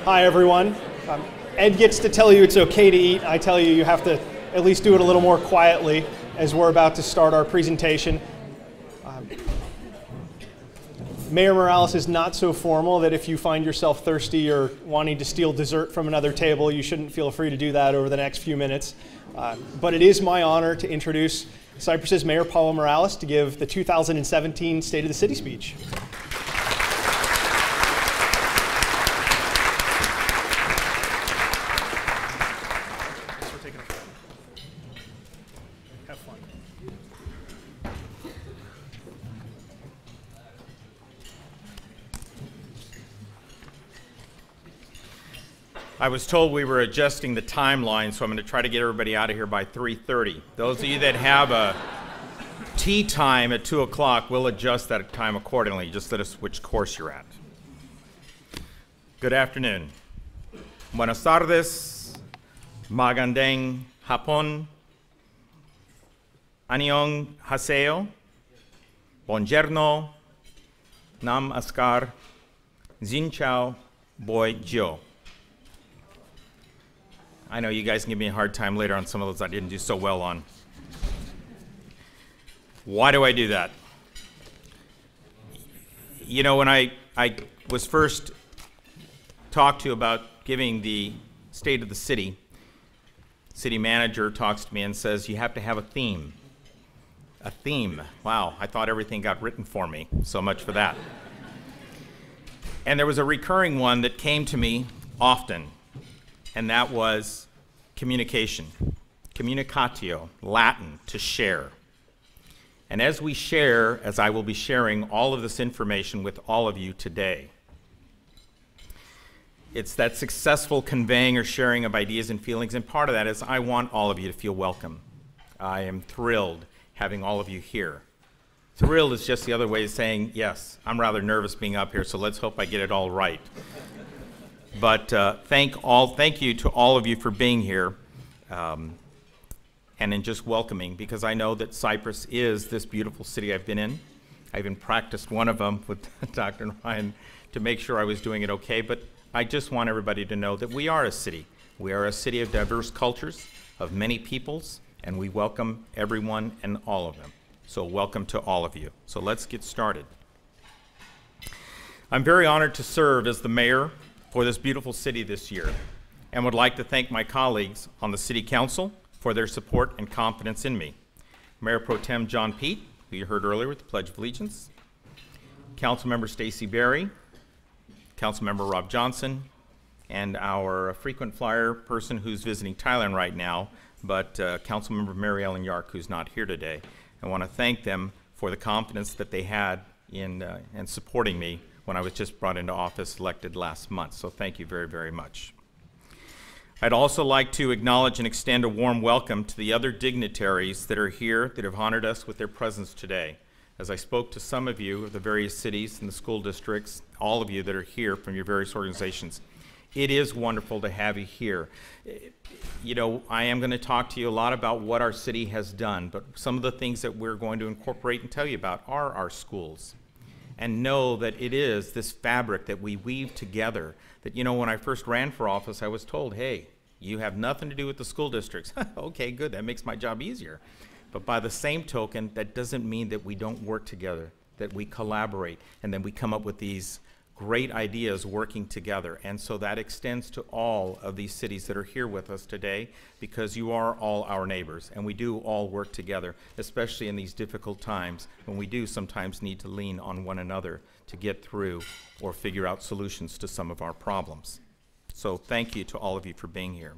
Hi, everyone. Ed gets to tell you it's okay to eat. I tell you, you have to at least do it a little more quietly as we're about to start our presentation. Mayor Morales is not so formal that if you find yourself thirsty or wanting to steal dessert from another table, you shouldn't feel free to do that over the next few minutes. But it is my honor to introduce Cypress's Mayor Paulo Morales to give the 2017 State of the City speech. I was told we were adjusting the timeline, so I'm going to try to get everybody out of here by 3:30. Those of you that have a tea time at 2 o'clock, we'll adjust that time accordingly. Just let us which course you're at. Good afternoon. Buenas tardes. Magandang hapon. Annyeong haseo. Buongiorno. Nam askar. Xin chao. Boi jo. I know you guys can give me a hard time later on some of those I didn't do so well on. Why do I do that? You know, when I was first talked to about giving the state of the city manager talks to me and says, you have to have a theme. A theme. Wow, I thought everything got written for me. So much for that. And there was a recurring one that came to me often. And that was communication. Communicatio, Latin, to share. And as we share, as I will be sharing all of this information with all of you today, it's that successful conveying or sharing of ideas and feelings, and part of that is I want all of you to feel welcome. I am thrilled having all of you here. Thrilled is just the other way of saying, yes, I'm rather nervous being up here, so let's hope I get it all right. But thank you to all of you for being here and in just welcoming, because I know that Cypress is this beautiful city I've been in. I even practiced one of them with Dr. Ryan to make sure I was doing it okay, but I just want everybody to know that we are a city. We are a city of diverse cultures, of many peoples, and we welcome everyone and all of them. So welcome to all of you. So let's get started. I'm very honored to serve as the mayor for this beautiful city this year, and would like to thank my colleagues on the City Council for their support and confidence in me. Mayor Pro Tem John Pete, who you heard earlier with the Pledge of Allegiance, Councilmember Stacy Berry, Councilmember Rob Johnson, and our frequent flyer person who's visiting Thailand right now, but Councilmember Mary Ellen Yark, who's not here today. I want to thank them for the confidence that they had in supporting me when I was just brought into office, elected last month. So thank you very, very much. I'd also like to acknowledge and extend a warm welcome to the other dignitaries that are here that have honored us with their presence today. As I spoke to some of you of the various cities and the school districts, all of you that are here from your various organizations, it is wonderful to have you here. You know, I am going to talk to you a lot about what our city has done, but some of the things that we're going to incorporate and tell you about are our schools. And know that it is this fabric that we weave together. That, you know, when I first ran for office, I was told, hey, you have nothing to do with the school districts. Okay, good, that makes my job easier. But by the same token, that doesn't mean that we don't work together, that we collaborate, and then we come up with these great ideas working together. And so that extends to all of these cities that are here with us today, because you are all our neighbors, and we do all work together, especially in these difficult times when we do sometimes need to lean on one another to get through or figure out solutions to some of our problems. So thank you to all of you for being here.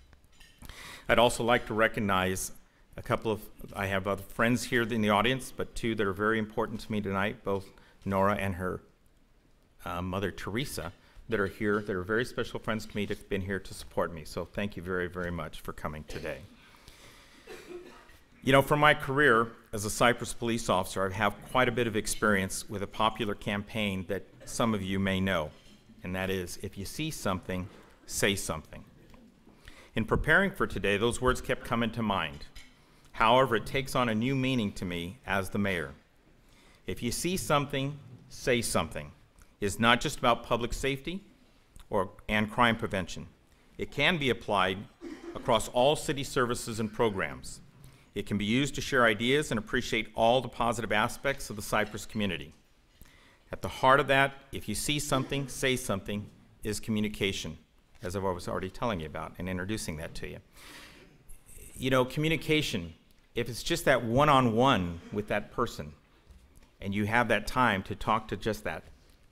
I'd also like to recognize a couple of, I have other friends here in the audience, but two that are very important to me tonight, both Nora and her Mother Teresa, that are here, that are very special friends to me, that have been here to support me. So thank you very, very much for coming today. You know, from my career as a Cypress police officer, I have quite a bit of experience with a popular campaign that some of you may know, and that is, if you see something, say something. In preparing for today, those words kept coming to mind. However, it takes on a new meaning to me as the mayor. If you see something, say something. Is not just about public safety and crime prevention. It can be applied across all city services and programs. It can be used to share ideas and appreciate all the positive aspects of the Cypress community. At the heart of that, if you see something, say something, is communication, as I was already telling you about and introducing that to you. You know, communication, if it's just that one-on-one with that person, and you have that time to talk to just that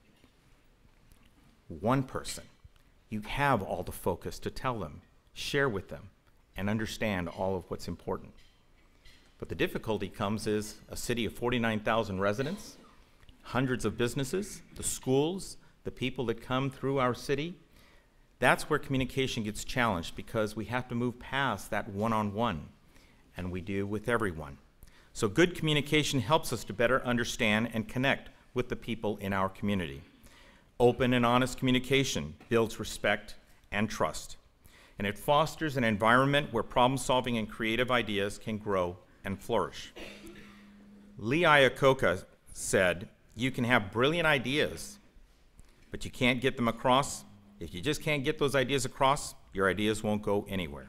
one person, you have all the focus to tell them, share with them, and understand all of what's important. But the difficulty comes is a city of 49,000 residents, hundreds of businesses, the schools, the people that come through our city. That's where communication gets challenged, because we have to move past that one-on-one, and we do with everyone. So good communication helps us to better understand and connect with the people in our community. Open and honest communication builds respect and trust, and it fosters an environment where problem-solving and creative ideas can grow and flourish. Lee Iacocca said, "You can have brilliant ideas, but you can't get them across. If you just can't get those ideas across, your ideas won't go anywhere."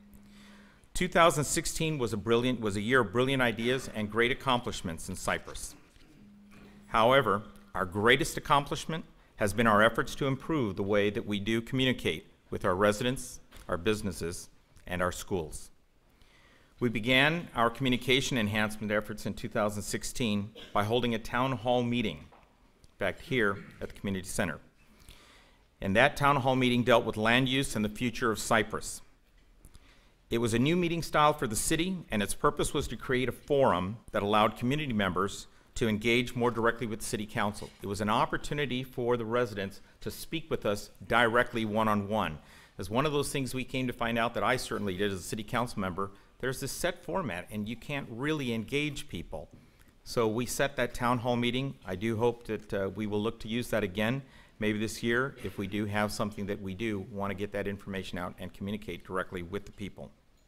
2016 was a year of brilliant ideas and great accomplishments in Cypress. However, our greatest accomplishment has been our efforts to improve the way that we do communicate with our residents, our businesses, and our schools. We began our communication enhancement efforts in 2016 by holding a town hall meeting, in fact, here at the community center. And that town hall meeting dealt with land use and the future of Cypress. It was a new meeting style for the city, and its purpose was to create a forum that allowed community members to engage more directly with the city council. It was an opportunity for the residents to speak with us directly one-on-one. As one of those things we came to find out that I certainly did as a city council member, there's this set format and you can't really engage people. So we set that town hall meeting. I do hope that we will look to use that again, maybe this year, if we do have something that we do want to get that information out and communicate directly with the people.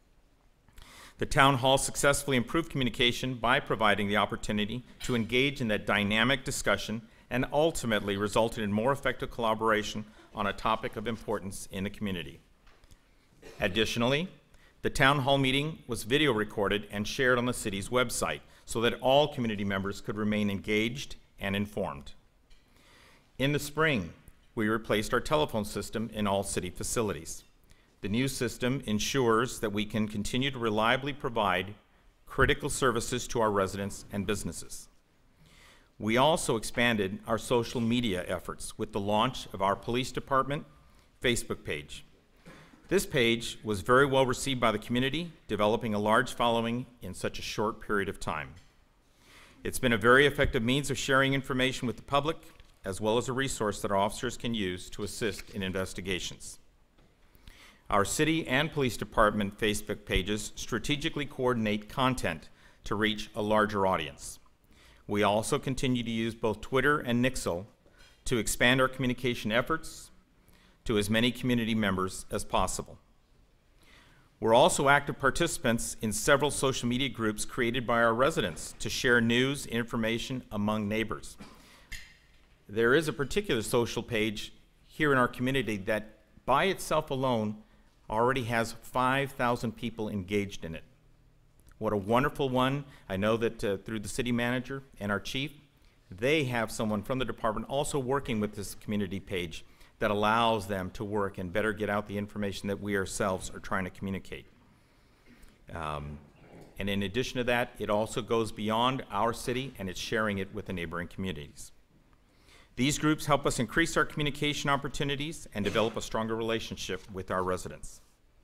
The town hall successfully improved communication by providing the opportunity to engage in that dynamic discussion, and ultimately resulted in more effective collaboration on a topic of importance in the community. Additionally, the town hall meeting was video recorded and shared on the city's website so that all community members could remain engaged and informed. In the spring, we replaced our telephone system in all city facilities. The new system ensures that we can continue to reliably provide critical services to our residents and businesses. We also expanded our social media efforts with the launch of our police department Facebook page. This page was very well received by the community, developing a large following in such a short period of time. It's been a very effective means of sharing information with the public, as well as a resource that our officers can use to assist in investigations. Our city and police department Facebook pages strategically coordinate content to reach a larger audience. We also continue to use both Twitter and Nixle to expand our communication efforts to as many community members as possible. We're also active participants in several social media groups created by our residents to share news and information among neighbors. There is a particular social page here in our community that by itself alone already has 5,000 people engaged in it. What a wonderful one. I know that through the city manager and our chief, they have someone from the department also working with this community page that allows them to work and better get out the information that we ourselves are trying to communicate. And in addition to that, it also goes beyond our city and it's sharing it with the neighboring communities. These groups help us increase our communication opportunities and develop a stronger relationship with our residents.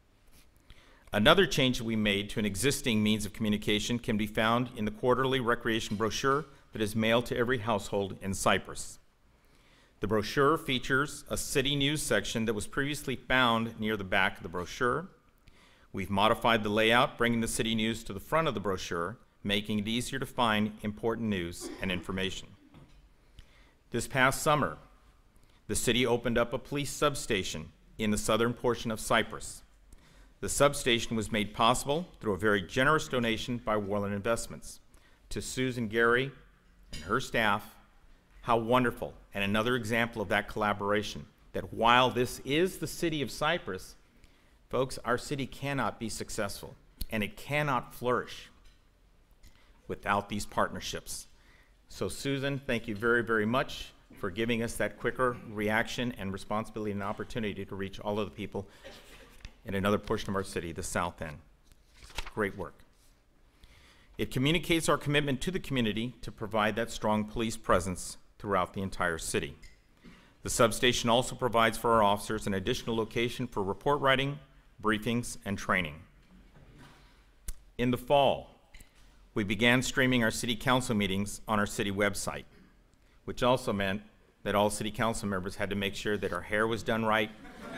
Another change that we made to an existing means of communication can be found in the quarterly recreation brochure that is mailed to every household in Cypress. The brochure features a city news section that was previously found near the back of the brochure. We've modified the layout, bringing the city news to the front of the brochure, making it easier to find important news and information. This past summer, the city opened up a police substation in the southern portion of Cypress. The substation was made possible through a very generous donation by Warland Investments. To Susan Gary and her staff, how wonderful, and another example of that collaboration. that while this is the city of Cypress, folks, our city cannot be successful and it cannot flourish without these partnerships. So Susan, thank you very, very much for giving us that quicker reaction and responsibility and opportunity to reach all of the people in another portion of our city, the South End. Great work. It communicates our commitment to the community to provide that strong police presence throughout the entire city. The substation also provides for our officers an additional location for report writing, briefings, and training. In the fall, we began streaming our city council meetings on our city website, which also meant that all city council members had to make sure that our hair was done right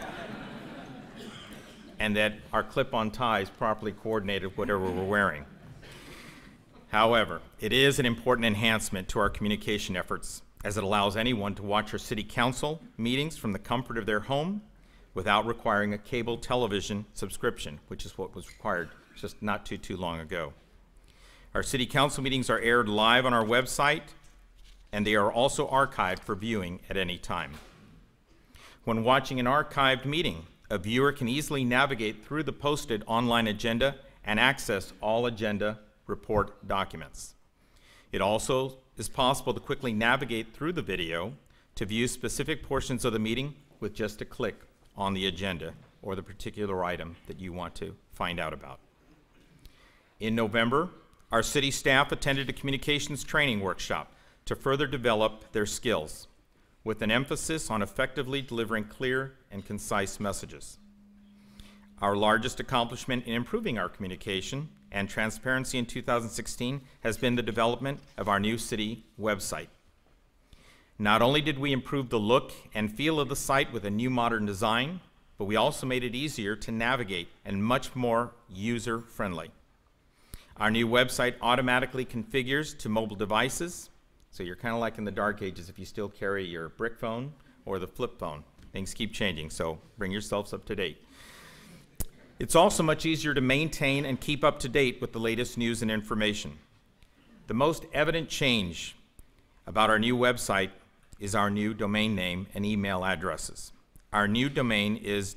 and that our clip-on ties properly coordinated with whatever we're wearing. However, it is an important enhancement to our communication efforts as it allows anyone to watch our city council meetings from the comfort of their home without requiring a cable television subscription, which is what was required just not too long ago. Our city council meetings are aired live on our website, and they are also archived for viewing at any time. When watching an archived meeting, a viewer can easily navigate through the posted online agenda and access all agenda report documents. It also is possible to quickly navigate through the video to view specific portions of the meeting with just a click on the agenda or the particular item that you want to find out about. In November, our city staff attended a communications training workshop to further develop their skills, with an emphasis on effectively delivering clear and concise messages. Our largest accomplishment in improving our communication and transparency in 2016 has been the development of our new city website. Not only did we improve the look and feel of the site with a new modern design, but we also made it easier to navigate and much more user-friendly. Our new website automatically configures to mobile devices, so you're kind of like in the dark ages if you still carry your brick phone or the flip phone. Things keep changing, so bring yourselves up to date. It's also much easier to maintain and keep up to date with the latest news and information. The most evident change about our new website is our new domain name and email addresses. Our new domain is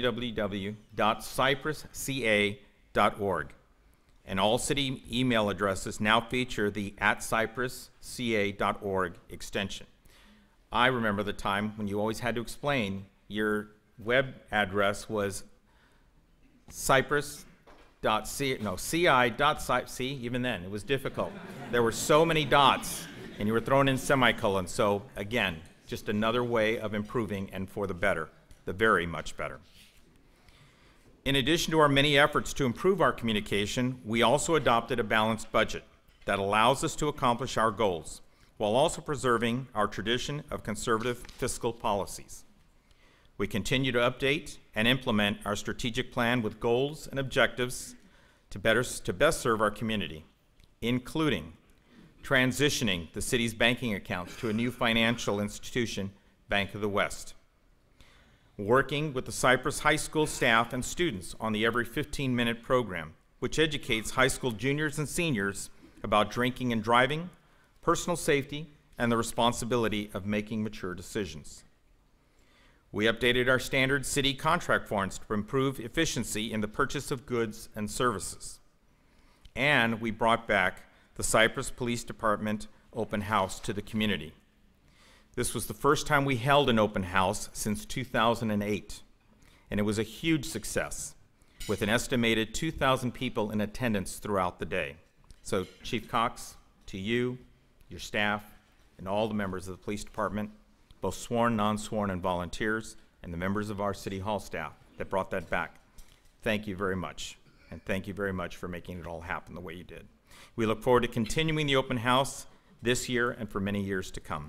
www.cypressca.org. And all city email addresses now feature the @cypressca.org extension. I remember the time when you always had to explain your web address was ci.cypress, even then, it was difficult. There were so many dots, and you were throwing in semicolons. So again, just another way of improving and for the better, the very much better. In addition to our many efforts to improve our communication, we also adopted a balanced budget that allows us to accomplish our goals while also preserving our tradition of conservative fiscal policies. We continue to update and implement our strategic plan with goals and objectives to best serve our community, including transitioning the city's banking accounts to a new financial institution, Bank of the West, working with the Cypress High School staff and students on the Every 15-Minute program, which educates high school juniors and seniors about drinking and driving, personal safety, and the responsibility of making mature decisions. We updated our standard city contract forms to improve efficiency in the purchase of goods and services. And we brought back the Cypress Police Department open house to the community. This was the first time we held an open house since 2008, and it was a huge success, with an estimated 2,000 people in attendance throughout the day. So Chief Cox, to you, your staff, and all the members of the police department, both sworn, non-sworn, and volunteers, and the members of our City Hall staff that brought that back, thank you very much, and thank you very much for making it all happen the way you did. We look forward to continuing the open house this year and for many years to come.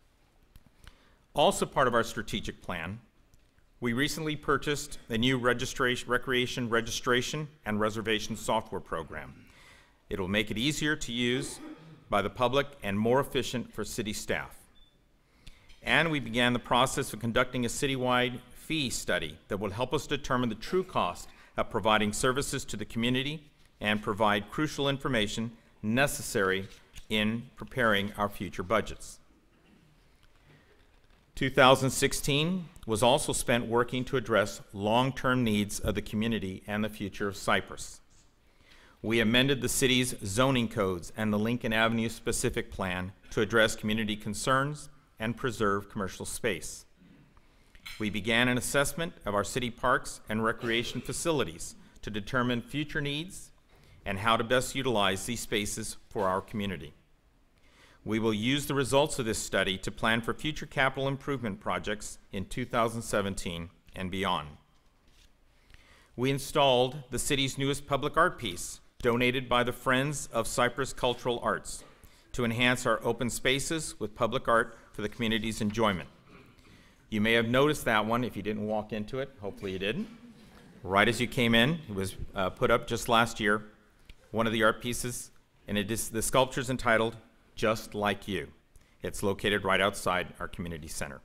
Also part of our strategic plan, we recently purchased a new recreation registration and reservation software program. It will make it easier to use by the public and more efficient for city staff. And we began the process of conducting a citywide fee study that will help us determine the true cost of providing services to the community and provide crucial information necessary in preparing our future budgets. 2016 was also spent working to address long-term needs of the community and the future of Cypress. We amended the city's zoning codes and the Lincoln Avenue specific plan to address community concerns and preserve commercial space. We began an assessment of our city parks and recreation facilities to determine future needs and how to best utilize these spaces for our community. We will use the results of this study to plan for future capital improvement projects in 2017 and beyond. We installed the city's newest public art piece, donated by the Friends of Cypress Cultural Arts, to enhance our open spaces with public art for the community's enjoyment. You may have noticed that one if you didn't walk into it. Hopefully you didn't. Right as you came in, it was put up just last year, one of the art pieces, and the sculpture's entitled Just Like You. It's located right outside our community center.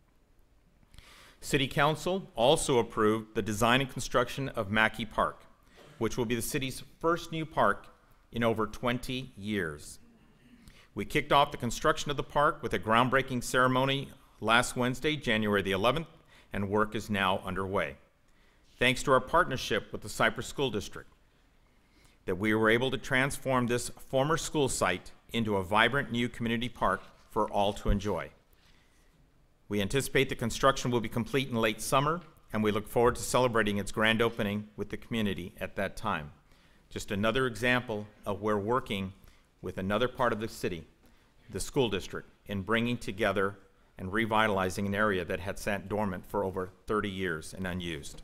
City Council also approved the design and construction of Mackey Park, which will be the city's first new park in over 20 years. We kicked off the construction of the park with a groundbreaking ceremony last Wednesday, January the 11th, and work is now underway. Thanks to our partnership with the Cypress School District, that we were able to transform this former school site into a vibrant new community park for all to enjoy. We anticipate the construction will be complete in late summer, and we look forward to celebrating its grand opening with the community at that time. Just another example of where working with another part of the city, the school district, in bringing together and revitalizing an area that had sat dormant for over 30 years and unused.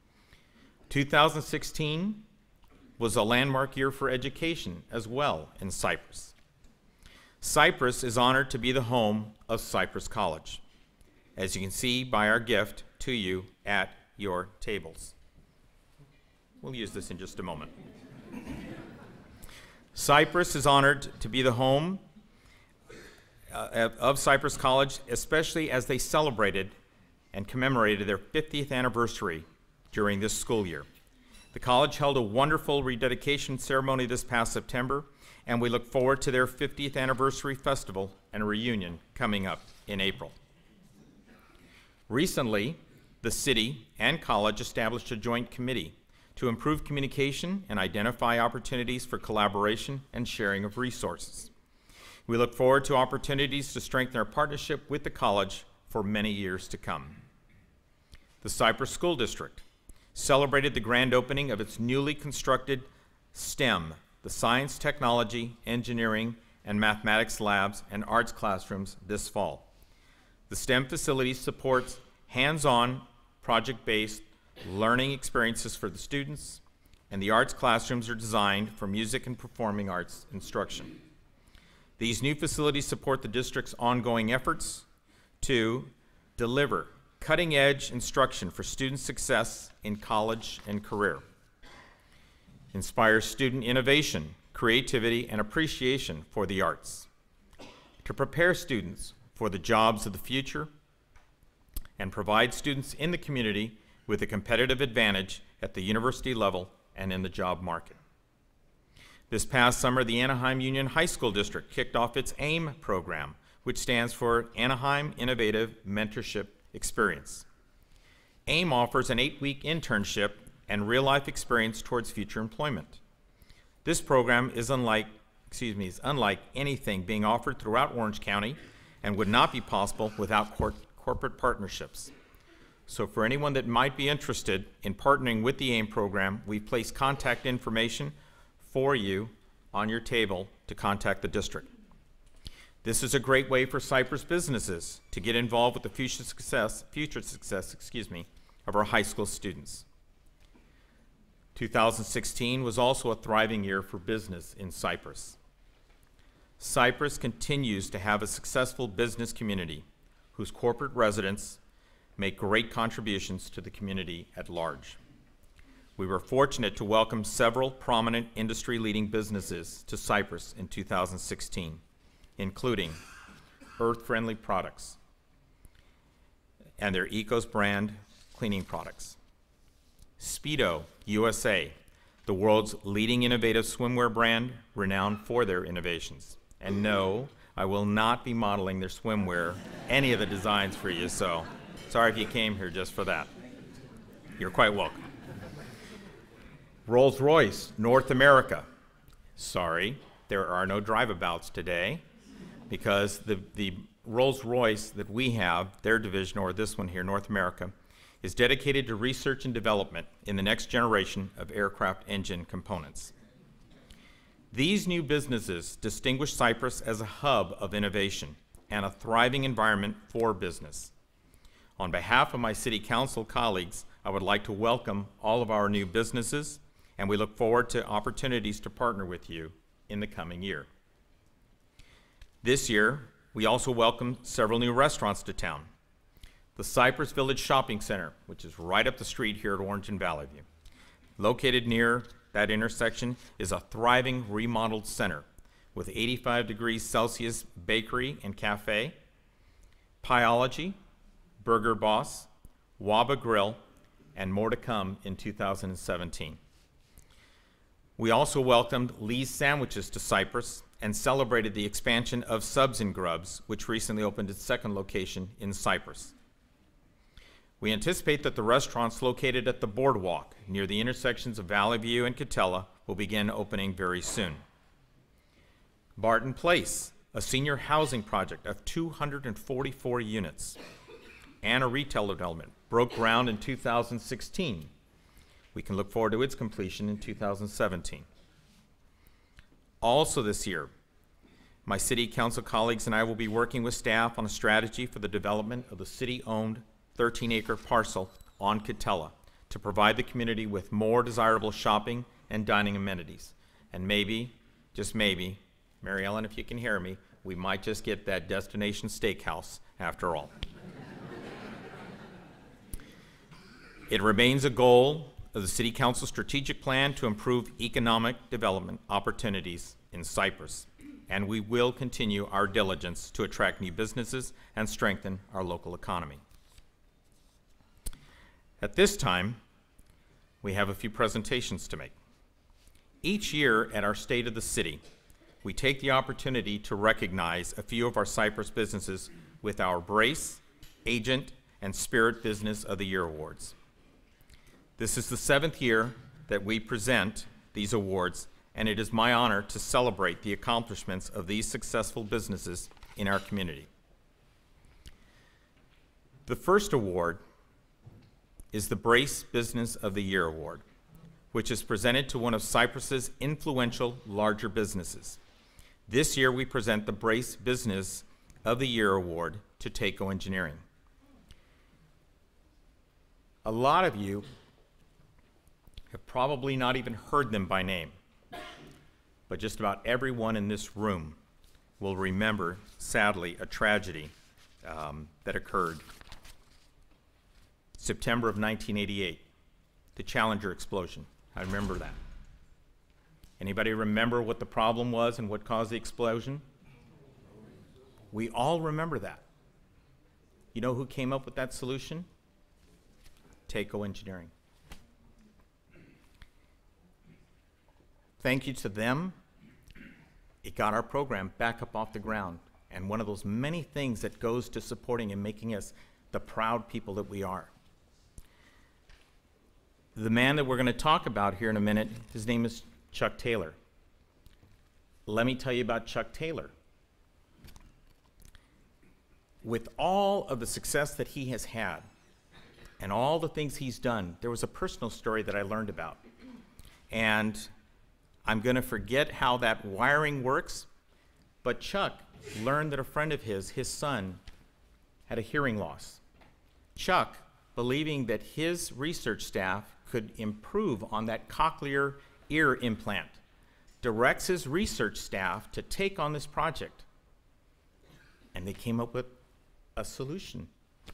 2016 was a landmark year for education as well in Cypress. Cypress is honored to be the home of Cypress College, as you can see by our gift to you at your tables. We'll use this in just a moment. Cypress is honored to be the home of Cypress College, especially as they celebrated and commemorated their 50th anniversary during this school year. The college held a wonderful rededication ceremony this past September, and we look forward to their 50th anniversary festival and reunion coming up in April. Recently, the city and college established a joint committee to improve communication and identify opportunities for collaboration and sharing of resources. We look forward to opportunities to strengthen our partnership with the college for many years to come. The Cypress School District celebrated the grand opening of its newly constructed STEM, the Science, Technology, Engineering, and Mathematics labs and arts classrooms this fall. The STEM facility supports hands-on, project-based learning experiences for the students, and the arts classrooms are designed for music and performing arts instruction. These new facilities support the district's ongoing efforts to deliver cutting-edge instruction for student success in college and career, inspire student innovation, creativity, and appreciation for the arts, to prepare students for the jobs of the future, and provide students in the community with a competitive advantage at the university level and in the job market. This past summer, the Anaheim Union High School District kicked off its AIM program, which stands for Anaheim Innovative Mentorship Experience. AIM offers an 8-week internship and real-life experience towards future employment. This program is unlike anything being offered throughout Orange County and would not be possible without corporate partnerships. So for anyone that might be interested in partnering with the AIM program, we've placed contact information for you on your table to contact the district. This is a great way for Cypress businesses to get involved with the future success of our high school students. 2016 was also a thriving year for business in Cypress. Cypress continues to have a successful business community whose corporate residents make great contributions to the community at large. We were fortunate to welcome several prominent industry-leading businesses to Cypress in 2016, including Earth Friendly Products and their Ecos brand cleaning products, Speedo USA, the world's leading innovative swimwear brand renowned for their innovations, and No, I will not be modeling their swimwear, any of the designs for you, so sorry if you came here just for that. You're quite welcome. Rolls-Royce, North America. Sorry, there are no drive-abouts today because the Rolls-Royce that we have, their division, or this one here, North America, is dedicated to research and development in the next generation of aircraft engine components. These new businesses distinguish Cypress as a hub of innovation and a thriving environment for business. On behalf of my City Council colleagues, I would like to welcome all of our new businesses, and we look forward to opportunities to partner with you in the coming year. This year, we also welcome several new restaurants to town. The Cypress Village Shopping Center, which is right up the street here at Orange and Valley View. Located near that intersection is a thriving remodeled center with 85 degrees Celsius bakery and cafe, Pieology, Burger Boss, Waba Grill, and more to come in 2017. We also welcomed Lee's Sandwiches to Cypress and celebrated the expansion of Subs and Grubs, which recently opened its second location in Cypress. We anticipate that the restaurants located at the boardwalk near the intersections of Valley View and Catella will begin opening very soon. Barton Place, a senior housing project of 244 units, and a retail development, broke ground in 2016. We can look forward to its completion in 2017. Also this year, my City Council colleagues and I will be working with staff on a strategy for the development of the city-owned 13-acre parcel on Catella to provide the community with more desirable shopping and dining amenities. And maybe, just maybe, Mary Ellen, if you can hear me, we might just get that destination steakhouse after all. It remains a goal of the City Council strategic plan to improve economic development opportunities in Cypress, and we will continue our diligence to attract new businesses and strengthen our local economy. At this time, we have a few presentations to make. Each year at our State of the City, we take the opportunity to recognize a few of our Cypress businesses with our Brace, Agent, and Spirit Business of the Year awards. This is the 7th year that we present these awards, and it is my honor to celebrate the accomplishments of these successful businesses in our community. The first award is the Brace Business of the Year Award, which is presented to one of Cypress's influential larger businesses. This year we present the Brace Business of the Year Award to Taco Engineering. A lot of you have probably not even heard them by name, but just about everyone in this room will remember, sadly, a tragedy that occurred September of 1988, the Challenger explosion. I remember that. Anybody remember what the problem was and what caused the explosion? We all remember that. You know who came up with that solution? Taco Engineering. Thank you to them, it got our program back up off the ground. And one of those many things that goes to supporting and making us the proud people that we are. The man that we're going to talk about here in a minute, his name is Chuck Taylor. Let me tell you about Chuck Taylor. With all of the success that he has had and all the things he's done, there was a personal story that I learned about. And I'm going to forget how that wiring works, but Chuck learned that a friend of his son, had a hearing loss. Chuck, believing that his research staff could improve on that cochlear ear implant, directs his research staff to take on this project. And they came up with a solution.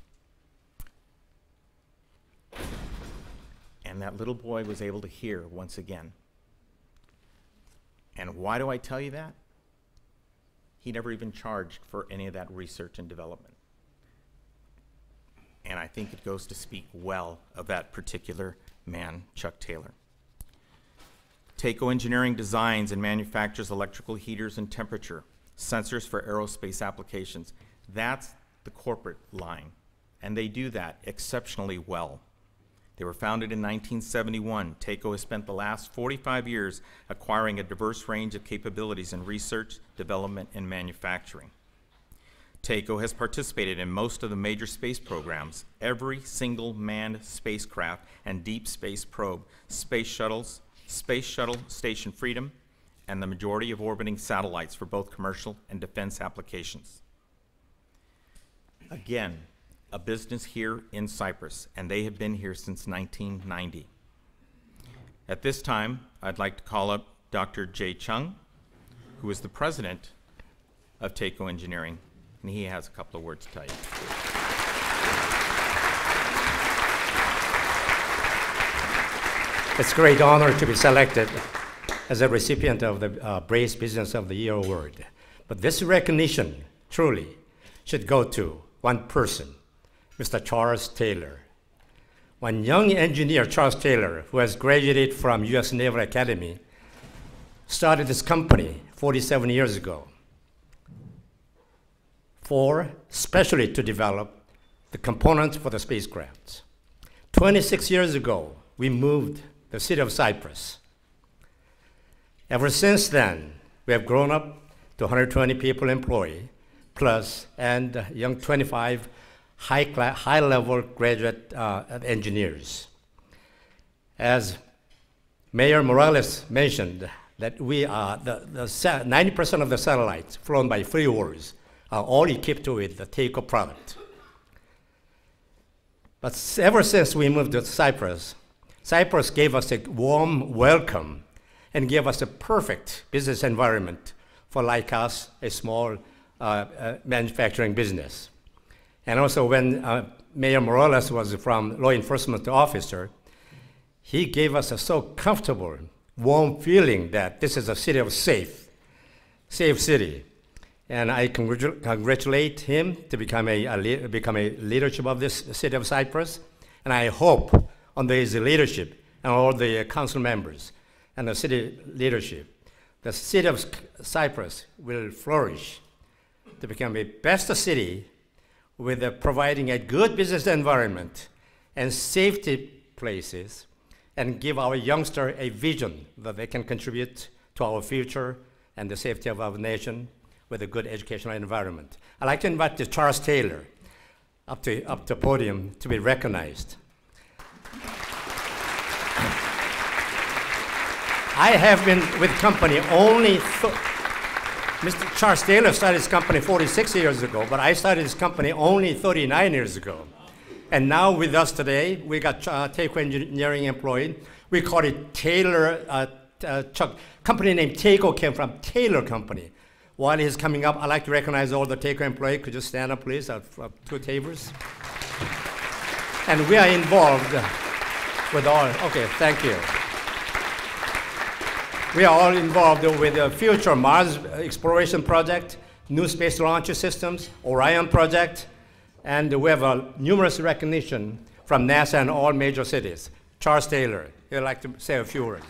And that little boy was able to hear once again. And why do I tell you that? He never even charged for any of that research and development. And I think it goes to speak well of that particular man, Chuck Taylor. Taco Engineering designs and manufactures electrical heaters and temperature sensors for aerospace applications. That's the corporate line, and they do that exceptionally well. They were founded in 1971. TACO has spent the last 45 years acquiring a diverse range of capabilities in research, development, and manufacturing. TACO has participated in most of the major space programs, every single manned spacecraft and deep space probe, space shuttle Station Freedom, and the majority of orbiting satellites for both commercial and defense applications. Again, a business here in Cypress, and they have been here since 1990. At this time, I'd like to call up Dr. Jay Chung, who is the president of TACO Engineering, and he has a couple of words to tell you. It's a great honor to be selected as a recipient of the Brace Business of the Year Award. But this recognition truly should go to one person, Mr. Charles Taylor. One young engineer, Charles Taylor, who has graduated from U.S. Naval Academy, started this company 47 years ago, especially to develop the components for the spacecraft. 26 years ago, we moved the city of Cypress. Ever since then, we have grown up to 120 people employed, plus, and young 25 high-level graduate engineers. As Mayor Morales mentioned, that we are 90% of the satellites flown by FreeWars are all equipped with the TACO product. But ever since we moved to Cypress, Cypress gave us a warm welcome and gave us a perfect business environment for, like us, a small manufacturing business. And also when Mayor Morales was from law enforcement officer, he gave us a so comfortable, warm feeling that this is a city of safe city. And I congratulate him to become a leadership of this city of Cypress. And I hope under his leadership and all the council members and the city leadership, the city of Cypress will flourish to become a best city with providing a good business environment and safety places, and give our youngsters a vision that they can contribute to our future and the safety of our nation with a good educational environment. I'd like to invite Charles Taylor up to podium to be recognized. I have been with company only, Mr. Charles Taylor started his company 46 years ago, but I started his company only 39 years ago. And now with us today, we got TACO Engineering employee. We call it Taylor, company name TACO came from Taylor Company. While he's coming up, I'd like to recognize all the TACO employees. Could you stand up, please, at 2 tables? And we are involved with all, okay, thank you. We are all involved with the future Mars exploration project, new space launch systems, Orion project, and we have numerous recognition from NASA and all major cities. Charles Taylor, he'd like to say a few words.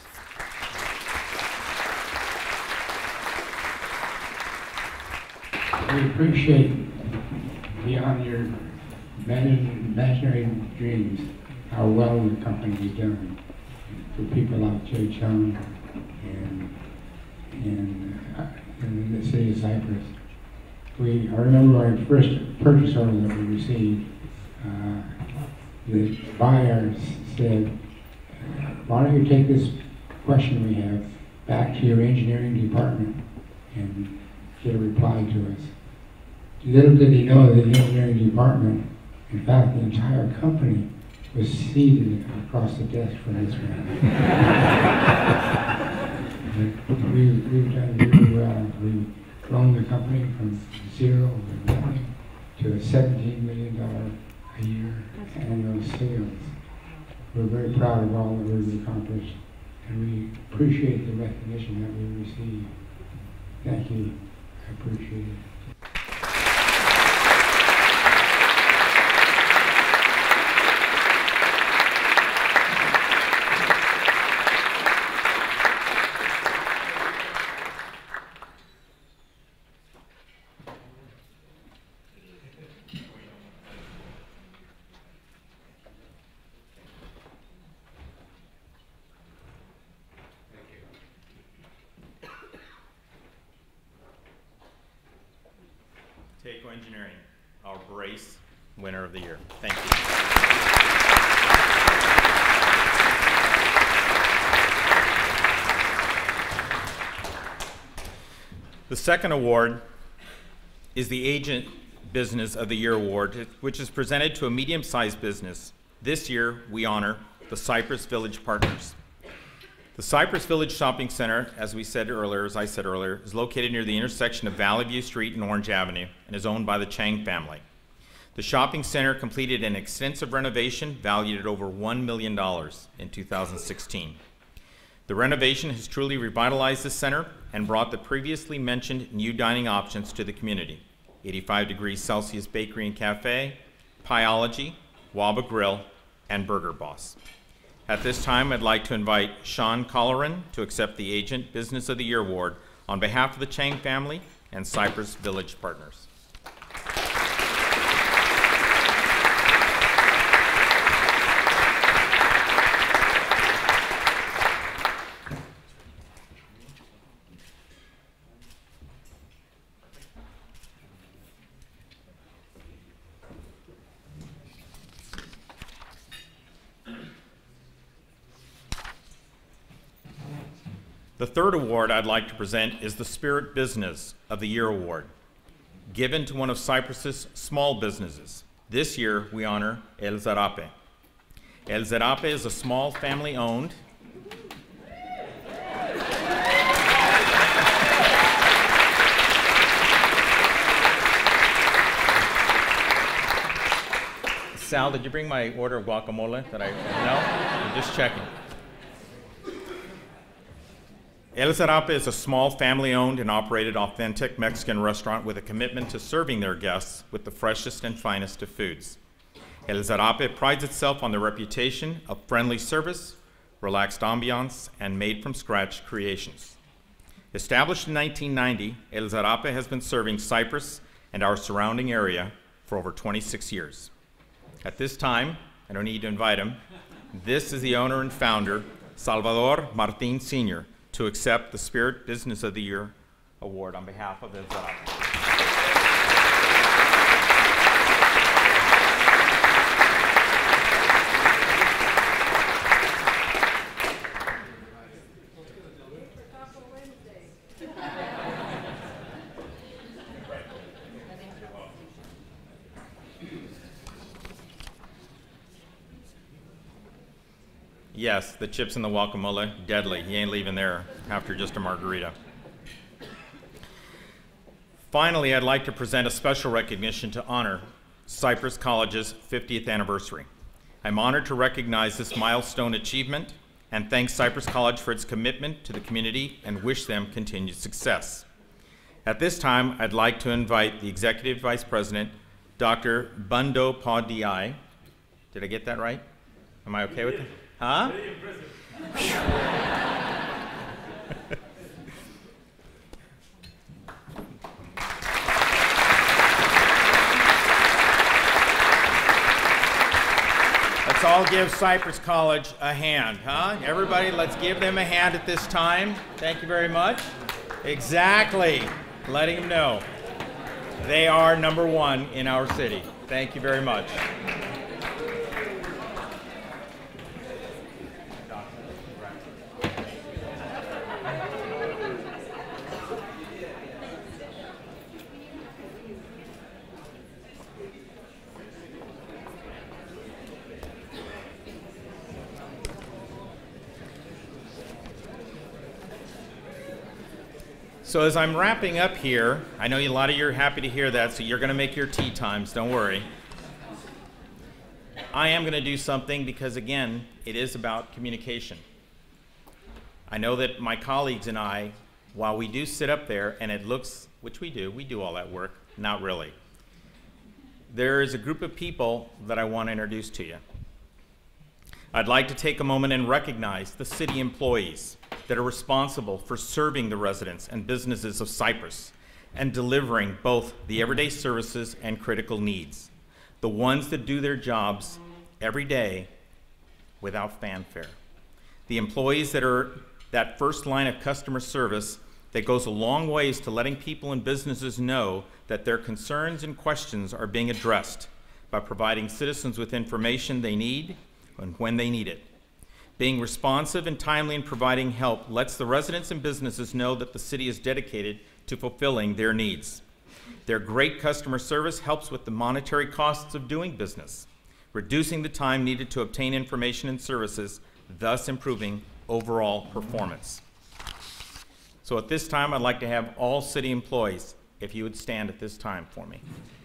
We appreciate beyond your imaginary dreams how well the company is doing. For people like Jay Chung in the city of Cypress. I remember our first purchase order that we received, the buyer said, why don't you take this question we have back to your engineering department and get a reply to us. Little did he know that the engineering department, in fact the entire company, was seated across the desk from this man. We've done really well. We've grown the company from zero to nothing to a $17 million a year annual sales. We're very proud of all that we've accomplished, and we appreciate the recognition that we receive. Thank you. I appreciate it. Engineering, our brace winner of the year. Thank you. The second award is the Agent Business of the Year Award, which is presented to a medium-sized business. This year, we honor the Cypress Village Partners. The Cypress Village Shopping Center, as I said earlier, is located near the intersection of Valley View Street and Orange Avenue and is owned by the Chang family. The shopping center completed an extensive renovation valued at over $1 million in 2016. The renovation has truly revitalized the center and brought the previously mentioned new dining options to the community: 85 degrees Celsius Bakery and Cafe, Pieology, Waba Grill, and Burger Boss. At this time, I'd like to invite Sean Colleran to accept the Agent Business of the Year Award on behalf of the Chang family and Cypress Village Partners. The third award I'd like to present is the Spirit Business of the Year Award, given to one of Cypress's small businesses. This year, we honor El Zarape. El Zarape is a small family-owned Sal, did you bring my order of guacamole that I, no? I'm just checking. El Zarape is a small, family-owned and operated authentic Mexican restaurant with a commitment to serving their guests with the freshest and finest of foods. El Zarape prides itself on the reputation of friendly service, relaxed ambiance, and made-from-scratch creations. Established in 1990, El Zarape has been serving Cypress and our surrounding area for over 26 years. At this time, I don't need to invite him, this is the owner and founder, Salvador Martin Sr., to accept the Spirit Business of the Year Award on behalf of El Zarape. Yes, the chips and the guacamole, deadly. You ain't leaving there after just a margarita. Finally, I'd like to present a special recognition to honor Cypress College's 50th anniversary. I'm honored to recognize this milestone achievement and thank Cypress College for its commitment to the community and wish them continued success. At this time, I'd like to invite the Executive Vice President, Dr. Bundo Pawdiai. Did I get that right? Am I okay with it? Huh? Let's all give Cypress College a hand, huh? Everybody, let's give them a hand at this time. Thank you very much. Exactly. Letting them know they are #1 in our city. Thank you very much. So as I'm wrapping up here, I know a lot of you are happy to hear that, so you're going to make your tea times, don't worry. I am going to do something because, again, it is about communication. I know that my colleagues and I, while we do sit up there and it looks, which we do all that work, not really. There is a group of people that I want to introduce to you. I'd like to take a moment and recognize the city employees that are responsible for serving the residents and businesses of Cypress and delivering both the everyday services and critical needs, the ones that do their jobs every day without fanfare. The employees that are that first line of customer service that goes a long ways to letting people and businesses know that their concerns and questions are being addressed by providing citizens with information they need and when they need it. Being responsive and timely in providing help lets the residents and businesses know that the city is dedicated to fulfilling their needs. Their great customer service helps with the monetary costs of doing business, reducing the time needed to obtain information and services, thus improving overall performance. So at this time, I'd like to have all city employees, if you would stand at this time for me.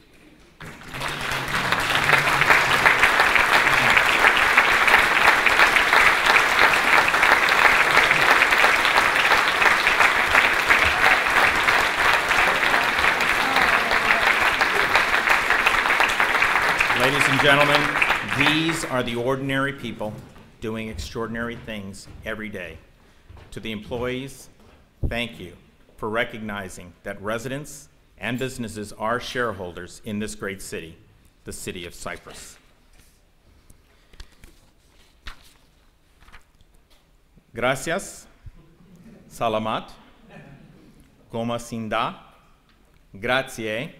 Ladies and gentlemen, these are the ordinary people doing extraordinary things every day. To the employees, thank you for recognizing that residents and businesses are shareholders in this great city, the city of Cypress. Gracias, salamat, gomasinda, grazie,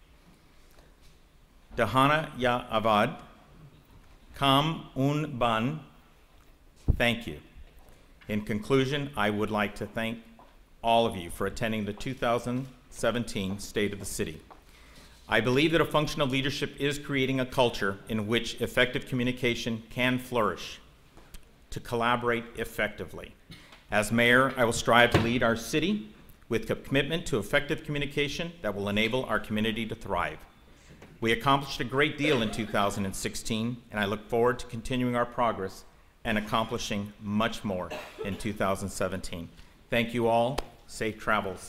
Dahana ya avad, kam un ban, thank you. In conclusion, I would like to thank all of you for attending the 2017 State of the City. I believe that a functional leadership is creating a culture in which effective communication can flourish, to collaborate effectively. As mayor, I will strive to lead our city with a commitment to effective communication that will enable our community to thrive. We accomplished a great deal in 2016, and I look forward to continuing our progress and accomplishing much more in 2017. Thank you all. Safe travels.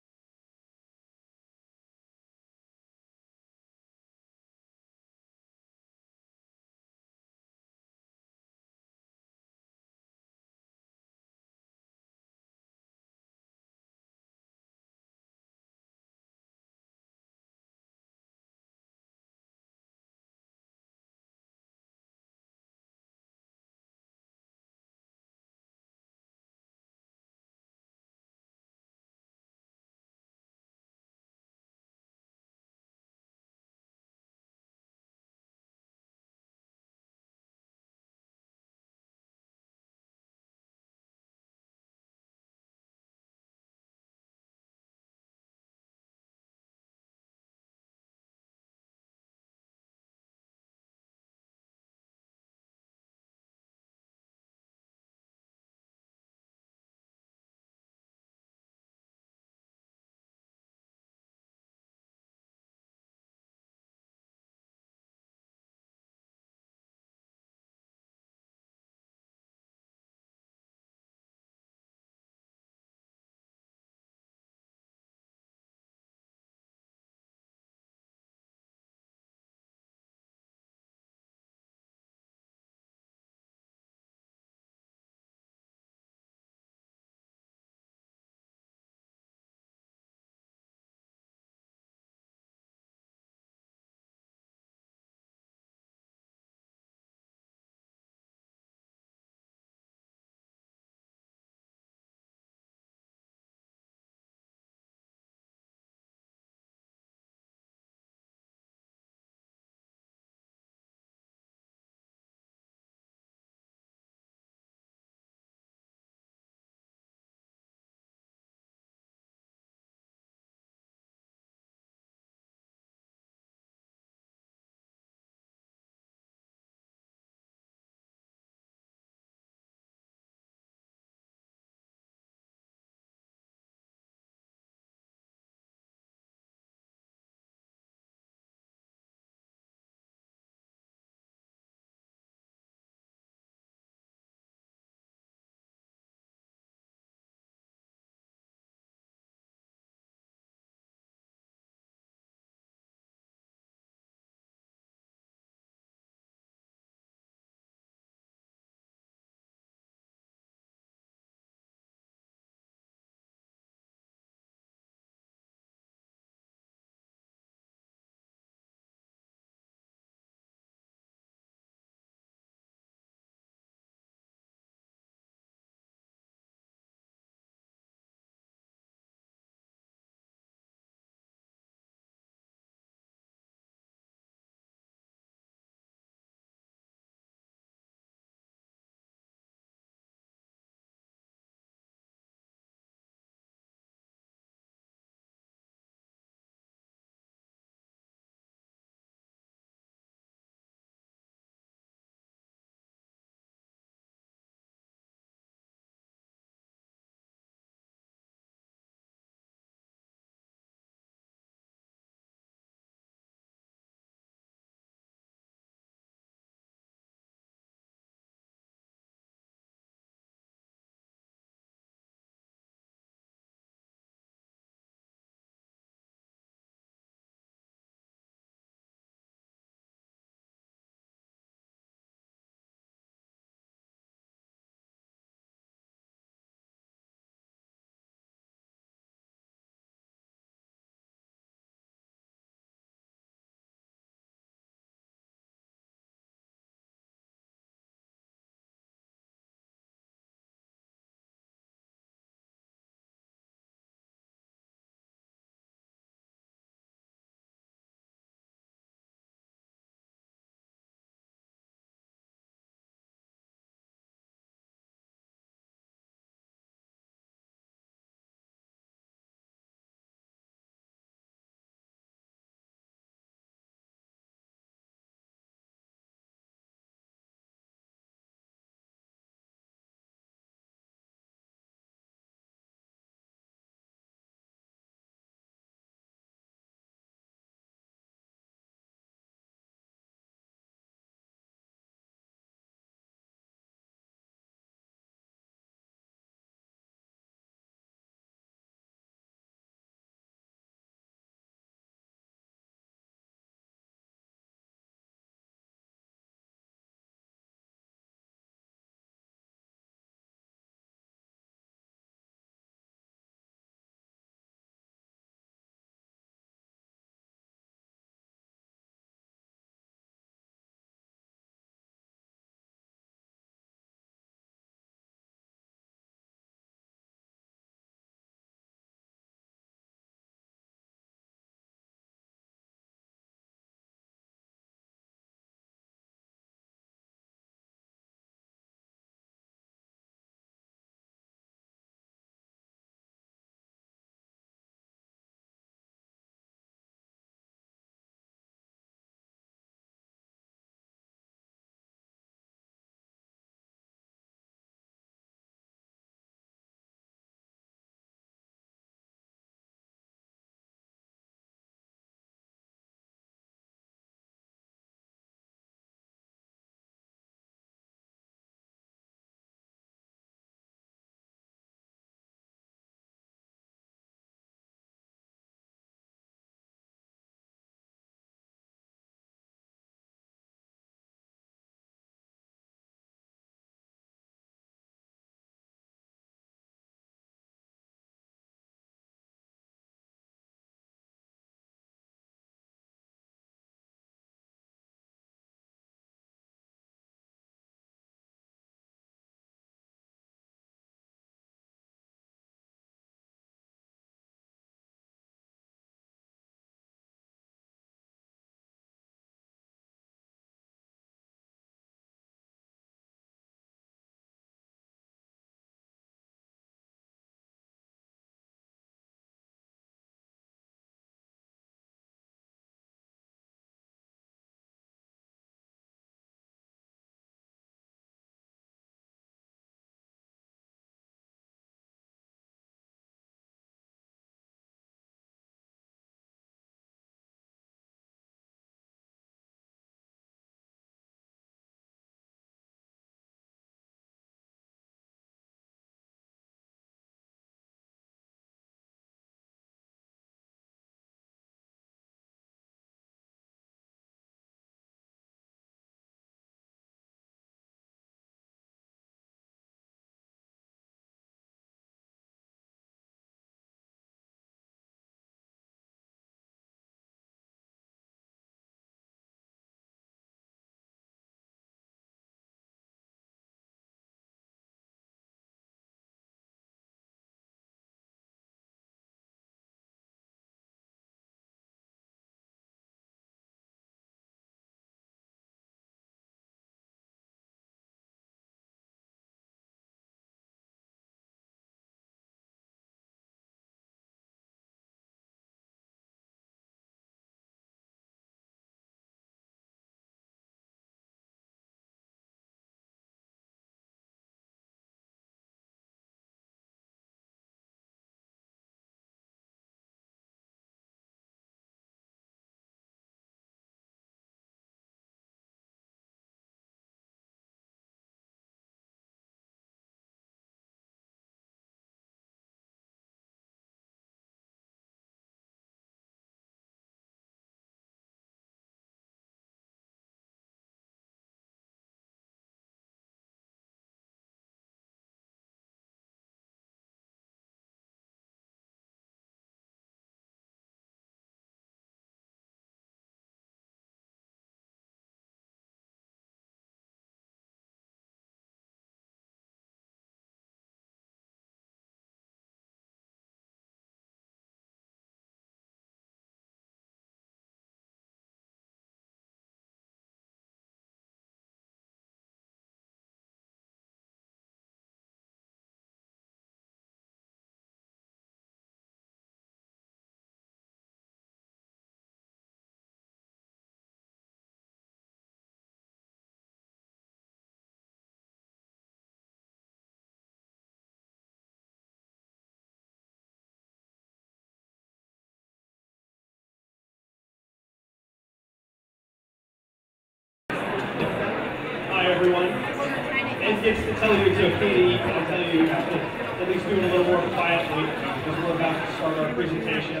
everyone. Ed gets to tell you it's okay to eat, but I tell you have to at least do it a little more quietly because we're about to start our presentation.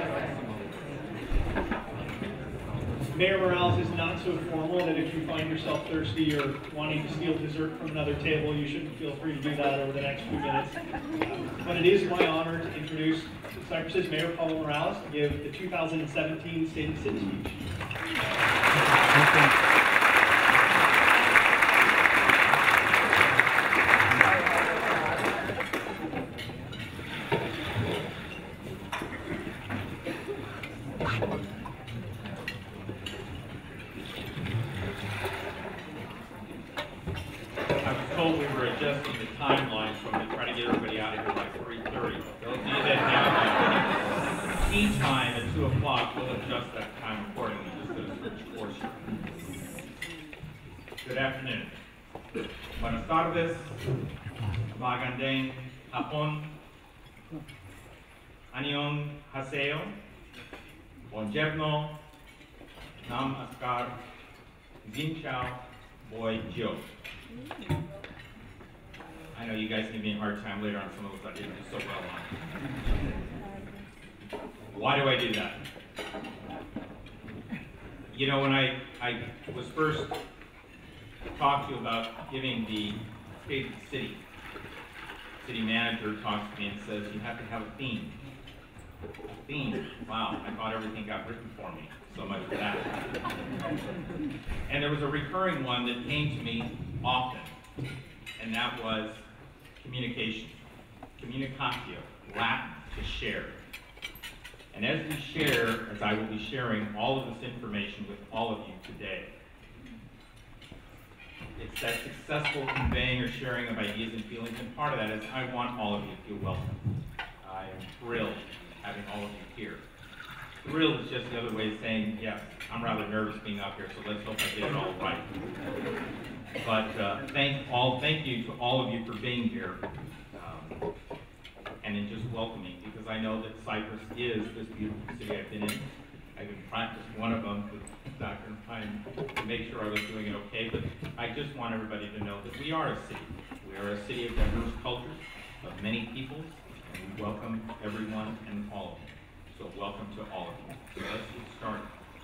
Mayor Morales is not so formal that if you find yourself thirsty or wanting to steal dessert from another table, you shouldn't feel free to do that over the next few minutes. But it is my honor to introduce Cypress's Mayor Paulo Morales to give the 2017 State of City speech. We were adjusting the timeline from to try to get everybody out of here by 3:30. They'll do that now. Tea time at 2 o'clock, we'll adjust that time accordingly, just going to switch course. Good afternoon. Buenas tardes. Magandang hapon. Annyeong haseo. Buongiorno. Namaskar. Xin chao. Boy Joe. I know you guys give me a hard time later on some of those I didn't do so well on. Why do I do that? You know, when I was first talked to about giving the State of the city manager talks to me and says, you have to have a theme. A theme. Wow, I thought everything got written for me. So much for that. And there was a recurring one that came to me often, and that was communication. Communicatio, Latin, to share. And as we share, as I will be sharing all of this information with all of you today, it's that successful conveying or sharing of ideas and feelings, and part of that is I want all of you to feel welcome. I am thrilled having all of you here. Thrilled is just the other way of saying, yes, I'm rather nervous being up here, so let's hope I get it all right. But thank you to all of you for being here and in just welcoming, because I know that Cypress is this beautiful city I've been in. I've been practicing one of them with Dr. Pine to make sure I was doing it okay, but I just want everybody to know that we are a city. We are a city of diverse cultures, of many peoples, and we welcome everyone and all of you. So welcome to all of you. So let's get started.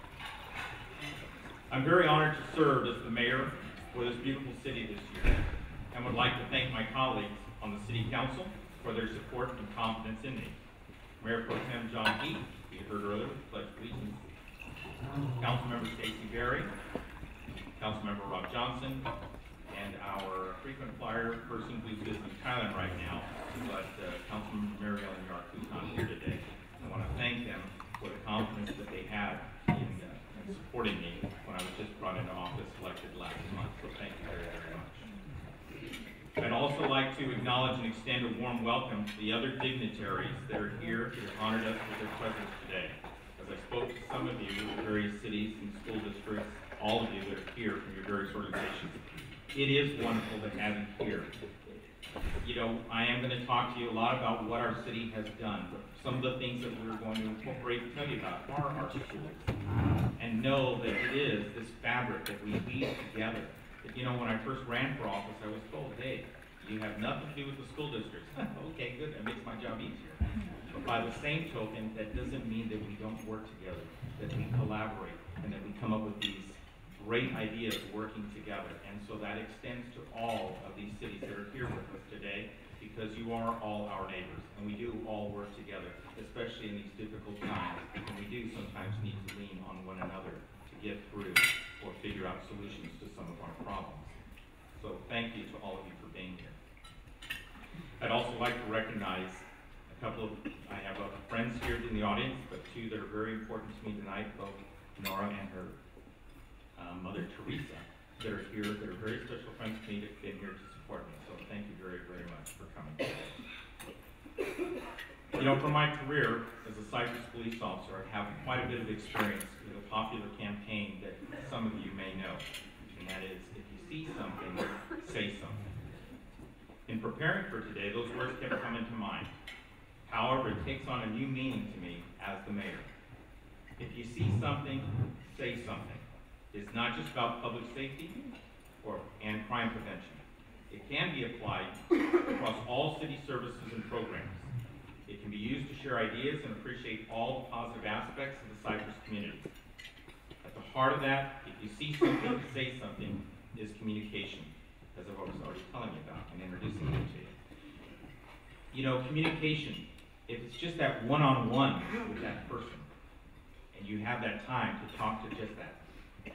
I'm very honored to serve as the mayor for this beautiful city this year, and would like to thank my colleagues on the City Council for their support and confidence in me. Mayor Pro Tem John Heath, we heard earlier, pledge allegiance. Councilmember Stacey Berry, Councilmember Rob Johnson, and our frequent flyer person who's visiting Thailand right now, but Councilmember Mary Ellen York, who's not here today. I want to thank them for the confidence that they had in supporting me when I was just brought into office, elected last month. So thank you very, very much. I'd also like to acknowledge and extend a warm welcome to the other dignitaries that are here that have honored us with their presence today. As I spoke to some of you in various cities and school districts, all of you that are here from your various organizations, it is wonderful to have you here. You know, I am going to talk to you a lot about what our city has done, but some of the things that we're going to incorporate and tell you about are our schools. And know that it is this fabric that we weave together. That, you know, when I first ran for office, I was told, hey, you have nothing to do with the school districts. Okay, good, that makes my job easier. But by the same token, that doesn't mean that we don't work together, that we collaborate, and that we come up with these great ideas working together. And so that extends to all of these cities that are here with us today, because you are all our neighbors, and we do all work together, especially in these difficult times, and we do sometimes need to lean on one another to get through or figure out solutions to some of our problems. So thank you to all of you for being here. I'd also like to recognize a couple of, I have friends here in the audience, but two that are very important to me tonight, both Nora and her mother Teresa, that are here, that are very special friends to me that have been here to support me. So thank you very, very much for coming today. You know, from my career as a Cypress police officer, I have quite a bit of experience with a popular campaign that some of you may know, and that is, if you see something, say something. In preparing for today, those words kept coming to mind. However, it takes on a new meaning to me as the mayor. If you see something, say something. It's not just about public safety and crime crime prevention. It can be applied across all city services and programs. It can be used to share ideas and appreciate all the positive aspects of the Cypress community. At the heart of that, if you see something, say something, is communication, as I was already telling you about and introducing you to. You know, communication, if it's just that one-on-one with that person, and you have that time to talk to just that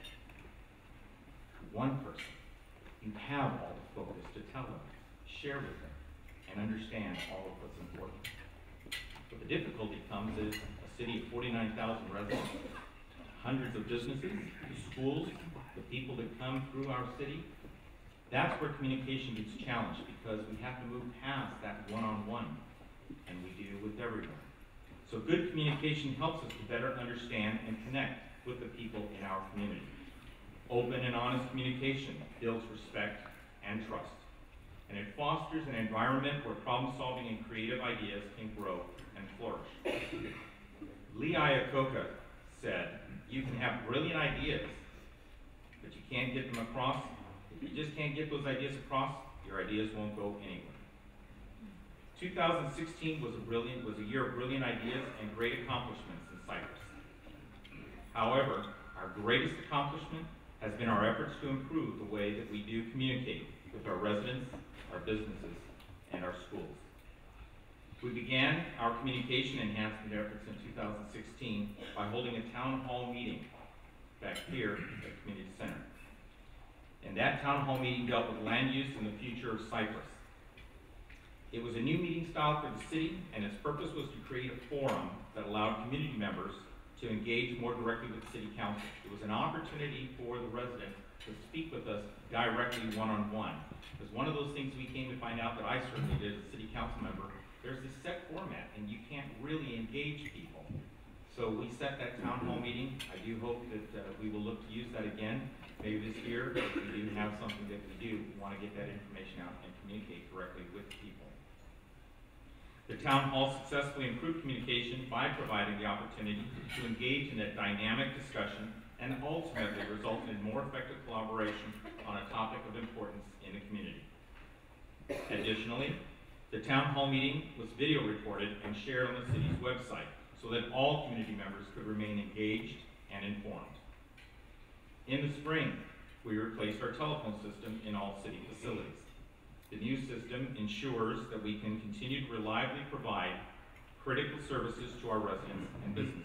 one person, you have all the focus to tell them, share with them, and understand all of what's important. But the difficulty comes is a city of 49,000 residents, hundreds of businesses, the schools, the people that come through our city. That's where communication gets challenged because we have to move past that one-on-one, and we do with everyone. So good communication helps us to better understand and connect with the people in our community. Open and honest communication builds respect and trust, and it fosters an environment where problem-solving and creative ideas can grow and flourish. Lee Iacocca said, "You can have brilliant ideas, but you can't get them across. If you just can't get those ideas across, your ideas won't go anywhere." 2016 was a year of brilliant ideas and great accomplishments in Cypress. However, our greatest accomplishment has been our efforts to improve the way that we do communicate with our residents, our businesses, and our schools. We began our communication enhancement efforts in 2016 by holding a town hall meeting back here at the Community Center. And that town hall meeting dealt with land use and the future of Cypress. It was a new meeting style for the city, and its purpose was to create a forum that allowed community members to engage more directly with the city council. It was an opportunity for the residents to speak with us directly one-on-one. Because one of those things we came to find out that I certainly did as a city council member, there's this set format and you can't really engage people. So we set that town hall meeting. I do hope that we will look to use that again, maybe this year. If we do have something that we do, we want to get that information out and communicate directly with people. The town hall successfully improved communication by providing the opportunity to engage in a dynamic discussion and ultimately resulted in more effective collaboration on a topic of importance in the community. Additionally, the town hall meeting was video recorded and shared on the city's website so that all community members could remain engaged and informed. In the spring, we replaced our telephone system in all city facilities. The new system ensures that we can continue to reliably provide critical services to our residents and businesses.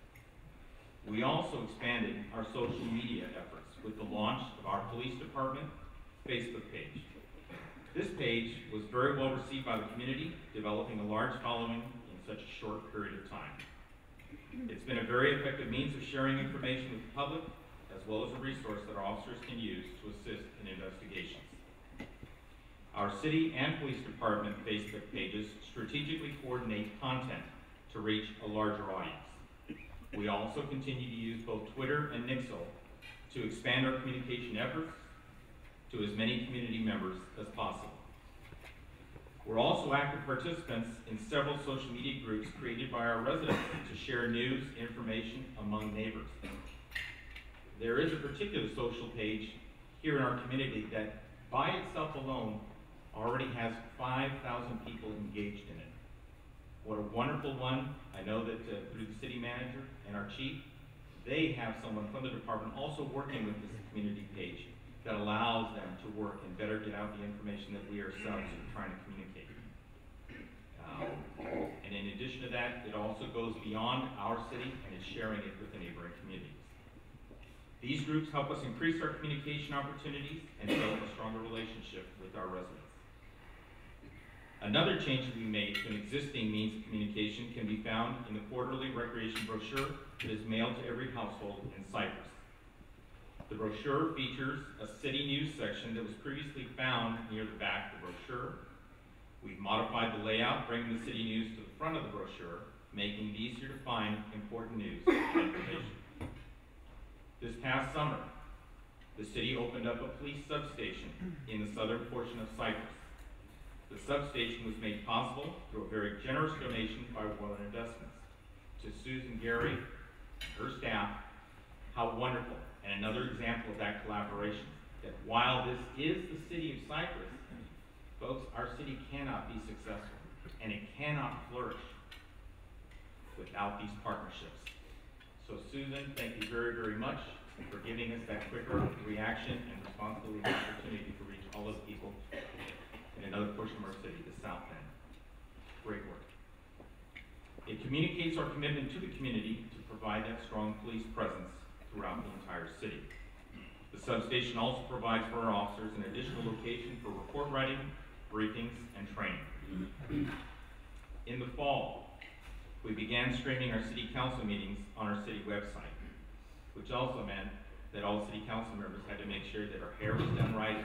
We also expanded our social media efforts with the launch of our police department Facebook page. This page was very well received by the community, developing a large following in such a short period of time. It's been a very effective means of sharing information with the public, as well as a resource that our officers can use to assist in investigations. Our city and police department Facebook pages strategically coordinate content to reach a larger audience. We also continue to use both Twitter and Nixle to expand our communication efforts to as many community members as possible. We're also active participants in several social media groups created by our residents to share news, information among neighbors. There is a particular social page here in our community that by itself alone already has 5,000 people engaged in it. What a wonderful one. I know that through the city manager and our chief, they have someone from the department also working with this community page that allows them to work and better get out the information that we ourselves are trying to communicate. And in addition to that, it also goes beyond our city and is sharing it with the neighboring communities. These groups help us increase our communication opportunities and build a stronger relationship with our residents. Another change that we made to an existing means of communication can be found in the quarterly recreation brochure that is mailed to every household in Cypress. The brochure features a city news section that was previously found near the back of the brochure. We've modified the layout, bringing the city news to the front of the brochure, making it easier to find important news and information. This past summer, the city opened up a police substation in the southern portion of Cypress. The substation was made possible through a very generous donation by Warren Investments. To Susan Gary and her staff, how wonderful, and another example of that collaboration, that while this is the city of Cypress, folks, our city cannot be successful, and it cannot flourish without these partnerships. So Susan, thank you very, very much for giving us that quicker reaction and responsibility and opportunity to reach all those people in another portion of our city, the South End. Great work. It communicates our commitment to the community to provide that strong police presence throughout the entire city. The substation also provides for our officers an additional location for report writing, briefings, and training. In the fall, we began streaming our city council meetings on our city website, which also meant that all city council members had to make sure that our hair was done right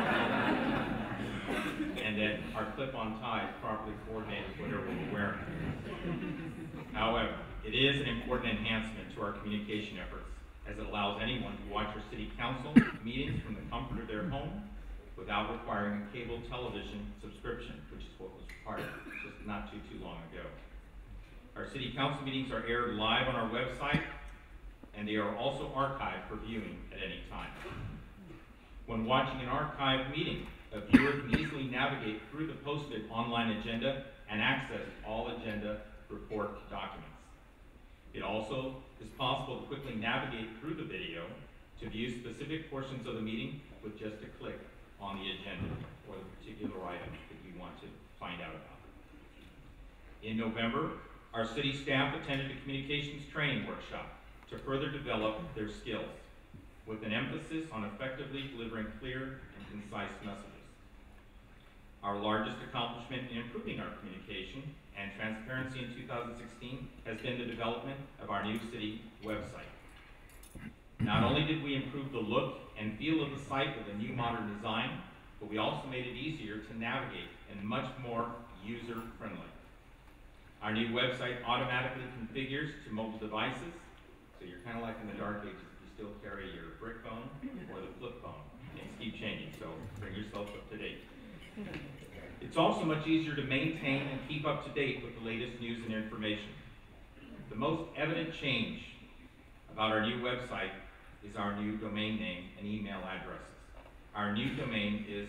and that our clip-on ties properly coordinated with whatever we were wearing. However, it is an important enhancement to our communication efforts, as it allows anyone to watch our city council meetings from the comfort of their home without requiring a cable television subscription, which is what was required just not too long ago. Our city council meetings are aired live on our website, and they are also archived for viewing at any time. When watching an archived meeting, a viewer can easily navigate through the posted online agenda and access all agenda report documents. It also is possible to quickly navigate through the video to view specific portions of the meeting with just a click on the agenda or the particular item that you want to find out about. In November, our city staff attended a communications training workshop to further develop their skills, with an emphasis on effectively delivering clear and concise messages. Our largest accomplishment in improving our communication and transparency in 2016 has been the development of our new city website. Not only did we improve the look and feel of the site with a new modern design, but we also made it easier to navigate and much more user-friendly. Our new website automatically configures to mobile devices, so you're kind of like in the dark ages if you still carry your brick phone or the flip phone. Things keep changing, so bring yourself up to date. It's also much easier to maintain and keep up to date with the latest news and information. The most evident change about our new website is our new domain name and email addresses. Our new domain is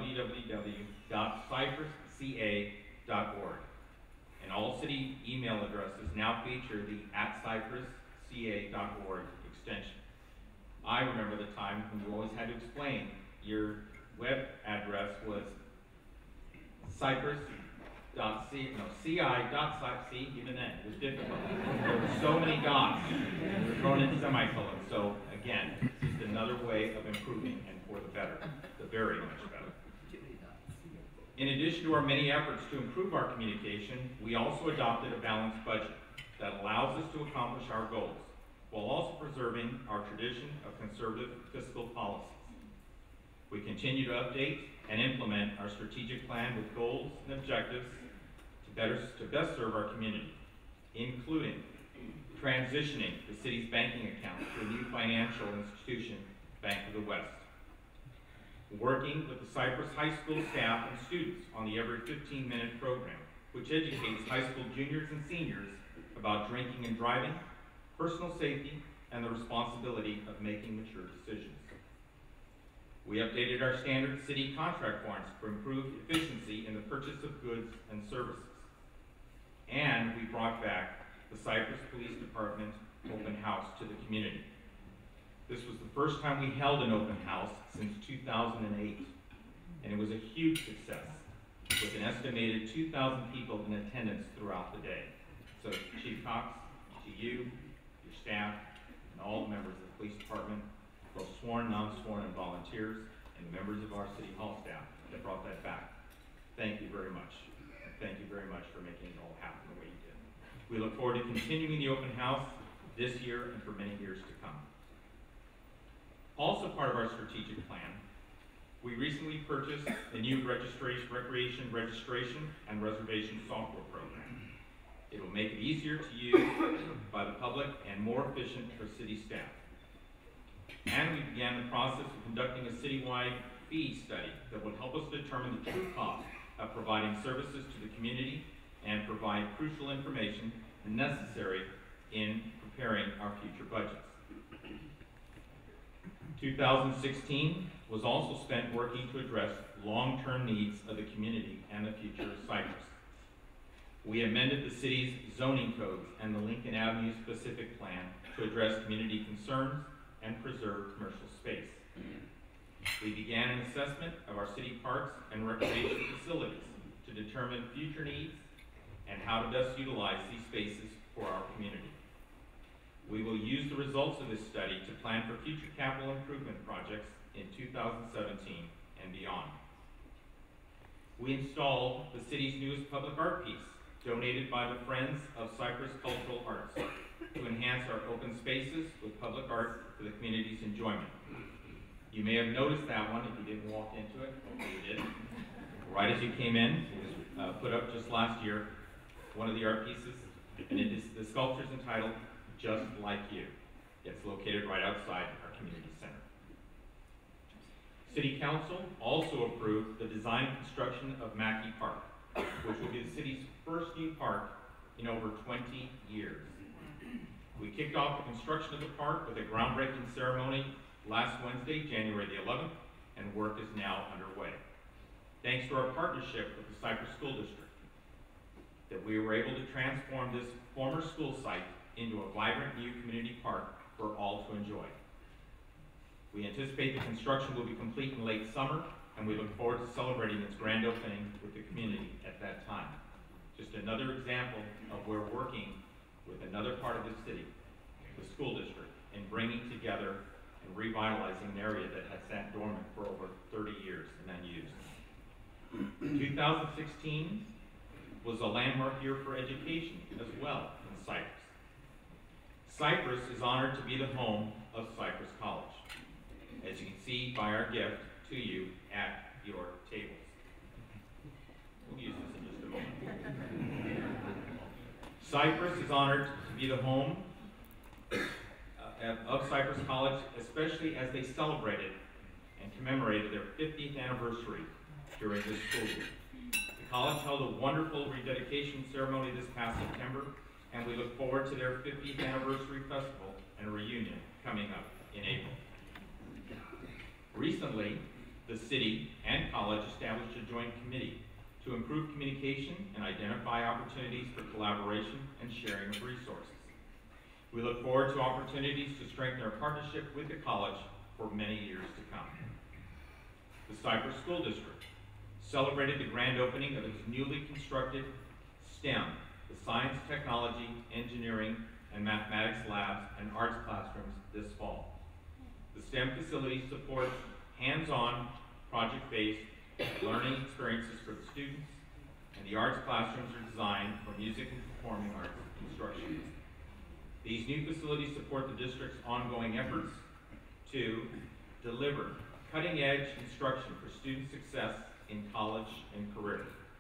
www.cypressca.org, and all city email addresses now feature the @cypressca.org extension. I remember the time when you always had to explain your web address was ci.cyc, even then, it was difficult. There were so many dots, and we were thrown in semicolons. So again, it's just another way of improving and for the better, the very much better. In addition to our many efforts to improve our communication, we also adopted a balanced budget that allows us to accomplish our goals, while also preserving our tradition of conservative fiscal policies. We continue to update and implement our strategic plan with goals and objectives to best serve our community, including transitioning the city's banking account to a new financial institution, Bank of the West, working with the Cypress High School staff and students on the Every 15-Minute program, which educates high school juniors and seniors about drinking and driving, personal safety, and the responsibility of making mature decisions. We updated our standard city contract warrants for improved efficiency in the purchase of goods and services. And we brought back the Cypress Police Department open house to the community. This was the first time we held an open house since 2008, and it was a huge success, with an estimated 2,000 people in attendance throughout the day. So Chief Cox, to you, your staff, and all the members of the police department, both sworn, non-sworn, and volunteers, and the members of our City Hall staff that brought that back. Thank you very much. And thank you very much for making it all happen the way you did. We look forward to continuing the open house this year and for many years to come. Also part of our strategic plan, we recently purchased a new recreation registration and reservation software program. It will make it easier to use by the public and more efficient for city staff. And we began the process of conducting a citywide fee study that will help us determine the true cost of providing services to the community and provide crucial information necessary in preparing our future budgets. 2016 was also spent working to address long-term needs of the community and the future of Cypress. We amended the city's zoning codes and the Lincoln Avenue specific plan to address community concerns and preserve commercial space. We began an assessment of our city parks and recreation facilities to determine future needs and how to best utilize these spaces for our community. We will use the results of this study to plan for future capital improvement projects in 2017 and beyond. We installed the city's newest public art piece, donated by the Friends of Cypress Cultural Arts, to enhance our open spaces with public art for the community's enjoyment. You may have noticed that one if you didn't walk into it. Hopefully you did. Right as you came in, it was put up just last year, one of the art pieces, and the sculpture is entitled Just Like You. It's located right outside our community center. City Council also approved the design and construction of Mackey Park, which will be the city's first new park in over 20 years. We kicked off the construction of the park with a groundbreaking ceremony last Wednesday, January the 11th, and work is now underway. Thanks to our partnership with the Cypress School District, that we were able to transform this former school site into a vibrant new community park for all to enjoy. We anticipate the construction will be complete in late summer, and we look forward to celebrating its grand opening with the community at that time. Just another example of where working with another part of the city, the school district, in bringing together and revitalizing an area that had sat dormant for over 30 years and unused. 2016 was a landmark year for education as well in Cypress. Cypress is honored to be the home of Cypress College, as you can see by our gift to you at your tables. We'll use this in just a moment. Cypress is honored to be the home of Cypress College, especially as they celebrated and commemorated their 50th anniversary during this school year. The college held a wonderful rededication ceremony this past September, and we look forward to their 50th anniversary festival and reunion coming up in April. Recently, the city and college established a joint committee to improve communication and identify opportunities for collaboration and sharing of resources. We look forward to opportunities to strengthen our partnership with the college for many years to come. The Cypress School District celebrated the grand opening of its newly constructed STEM, the Science, Technology, Engineering, and Mathematics labs and arts classrooms this fall. The STEM facility supports hands-on, project-based learning experiences for the students, and the arts classrooms are designed for music and performing arts instruction. These new facilities support the district's ongoing efforts to deliver cutting-edge instruction for student success in college and career,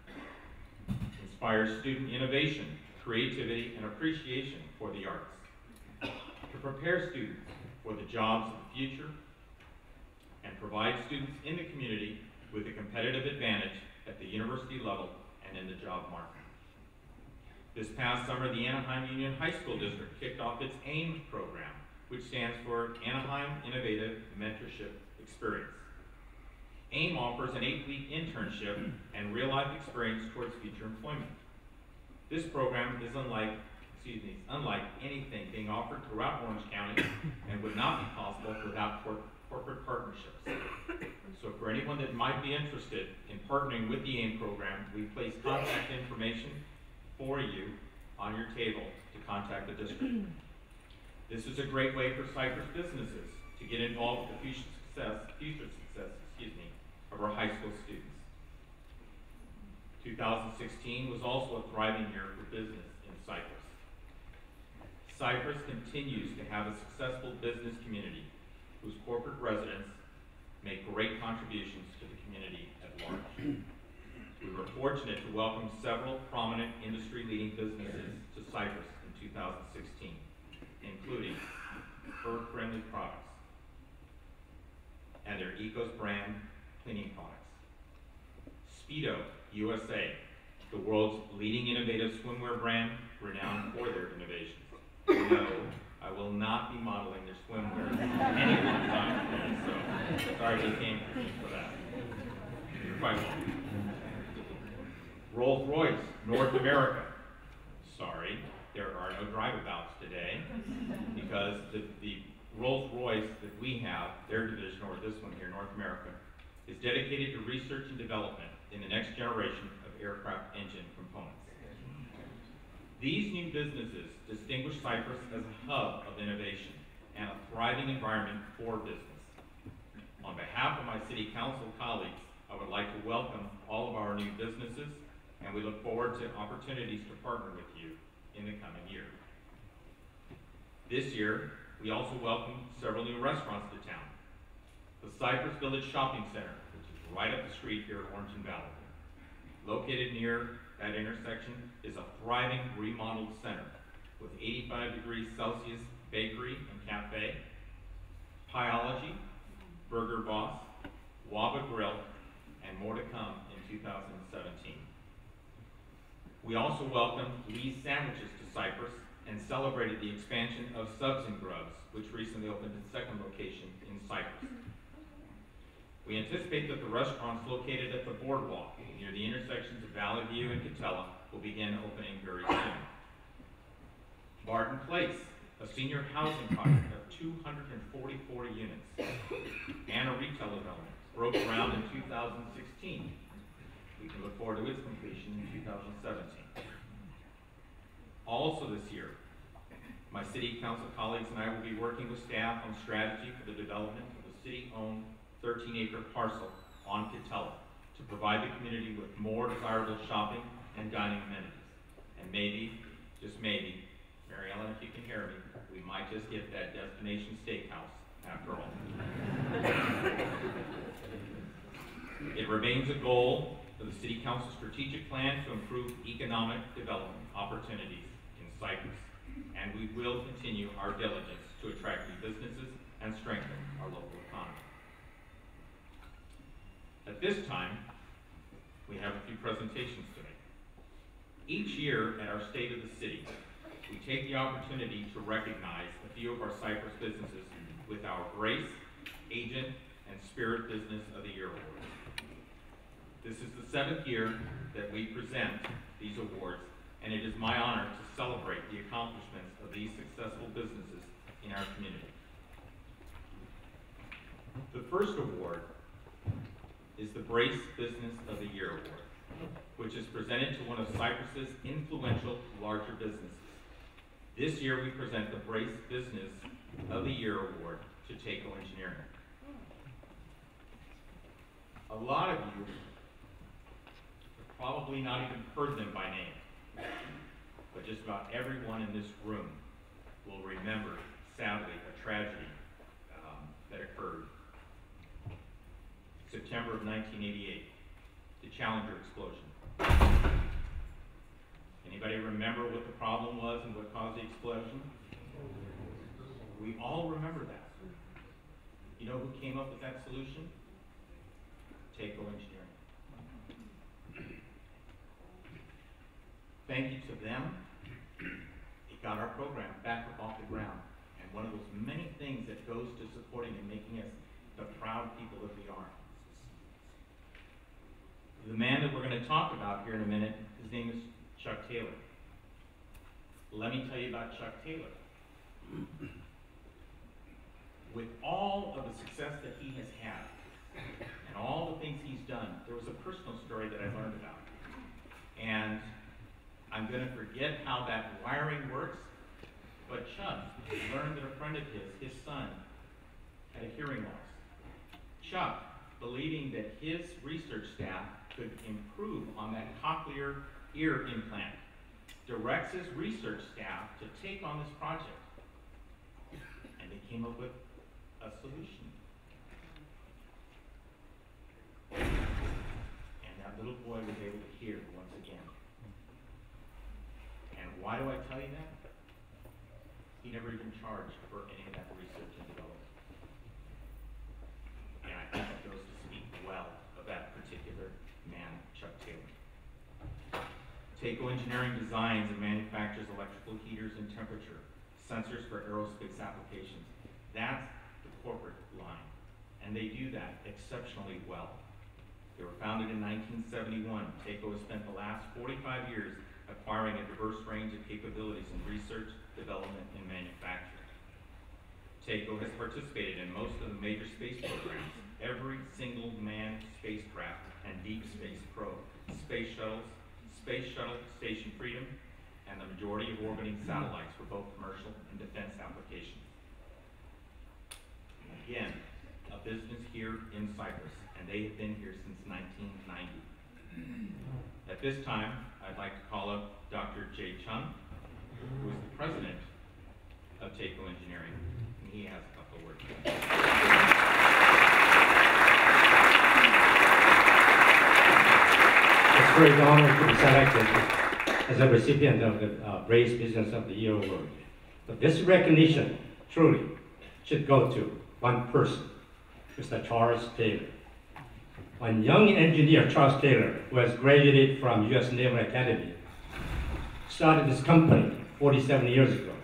inspire student innovation, creativity, and appreciation for the arts, to prepare students for the jobs of the future, and provide students in the community with a competitive advantage at the university level and in the job market. This past summer, the Anaheim Union High School District kicked off its AIM program, which stands for Anaheim Innovative Mentorship Experience. AIM offers an 8-week internship and real-life experience towards future employment. This program is unlike anything being offered throughout Orange County and would not be possible without corporate partnerships. So for anyone that might be interested in partnering with the AIM program, we place contact information for you on your table to contact the district. This is a great way for Cypress businesses to get involved with the future success of our high school students. 2016 was also a thriving year for business in Cypress. Cypress continues to have a successful business community whose corporate residents make great contributions to the community at large. We were fortunate to welcome several prominent industry-leading businesses to Cypress in 2016, including Earth Friendly Products and their Ecos brand cleaning products. Speedo USA, the world's leading innovative swimwear brand renowned for their innovations. No, I will not be modeling their swimwear anyone time, so sorry they came for that. You're quite welcome. Rolls-Royce, North America. Sorry, there are no drive-abouts today because the Rolls-Royce that we have, their division, or this one here, North America, is dedicated to research and development in the next generation of aircraft engine components. These new businesses distinguish Cypress as a hub of innovation and a thriving environment for business. On behalf of my City Council colleagues, I would like to welcome all of our new businesses, and we look forward to opportunities to partner with you in the coming year. This year, we also welcome several new restaurants to town. The Cypress Village Shopping Center, which is right up the street here at Orange and Valley. Located near that intersection is a thriving remodeled center with 85 degrees Celsius bakery and cafe, Pieology, Burger Boss, Waba Grill, and more to come in 2017. We also welcomed Lee's Sandwiches to Cypress and celebrated the expansion of Subs and Grubs, which recently opened its second location in Cypress. We anticipate that the restaurants located at the boardwalk near the intersections of Valley View and Catella will begin opening very soon. Barton Place, a senior housing project of 244 units and a retail development, broke ground in 2016. We can look forward to its completion in 2017. Also this year, my City Council colleagues and I will be working with staff on strategy for the development of a city-owned 13-acre parcel on Catella to provide the community with more desirable shopping and dining amenities. And maybe, just maybe, Mary Ellen, if you can hear me, we might just get that destination steakhouse after all. It remains a goal for the City Council strategic plan to improve economic development opportunities in Cypress, and we will continue our diligence to attract new businesses and strengthen our local economy. At this time, we have a few presentations to make. Each year at our State of the City, we take the opportunity to recognize a few of our Cypress businesses with our Grace, Agent, and Spirit Business of the Year awards. This is the 7th year that we present these awards, and it is my honor to celebrate the accomplishments of these successful businesses in our community. The first award is the Brace Business of the Year Award, which is presented to one of Cypress's influential larger businesses. This year we present the Brace Business of the Year Award to Taco Engineering. A lot of you have probably not even heard them by name, but just about everyone in this room will remember, sadly, a tragedy that occurred September of 1988, the Challenger explosion. Anybody remember what the problem was and what caused the explosion? We all remember that. You know who came up with that solution? Taco Engineering. Thank you to them. It got our program back up off the ground. And one of those many things that goes to supporting and making us the proud people that we are. The man that we're going to talk about here in a minute, his name is Chuck Taylor. Let me tell you about Chuck Taylor. With all of the success that he has had and all the things he's done, there was a personal story that I learned about. And I'm going to forget how that wiring works, but Chuck learned that a friend of his son, had a hearing loss. Chuck, believing that his research staff could improve on that cochlear ear implant, directs his research staff to take on this project. And they came up with a solution. And that little boy was able to hear once again. And why do I tell you that? He never even charged for any of that research and development. And I think it goes to speak well of that particular man, Chuck Taylor. Taco Engineering designs and manufactures electrical heaters and temperature sensors for aerospace applications. That's the corporate line, and they do that exceptionally well. They were founded in 1971. TACO has spent the last 45 years acquiring a diverse range of capabilities in research, development, and manufacturing. TACO has participated in most of the major space programs, every single manned spacecraft and deep space probe, space shuttles, Space Shuttle Station Freedom, and the majority of orbiting satellites for both commercial and defense applications. Again, a business here in Cypress, and they have been here since 1990. At this time, I'd like to call up Dr. Jay Chung, who is the president of TACO Engineering, and he has a couple of words. It's a great honor to be selected as a recipient of the Brace Business of the Year award. But this recognition truly should go to one person, Mr. Charles Taylor. One young engineer, Charles Taylor, who has graduated from U.S. Naval Academy, started this company 47 years ago,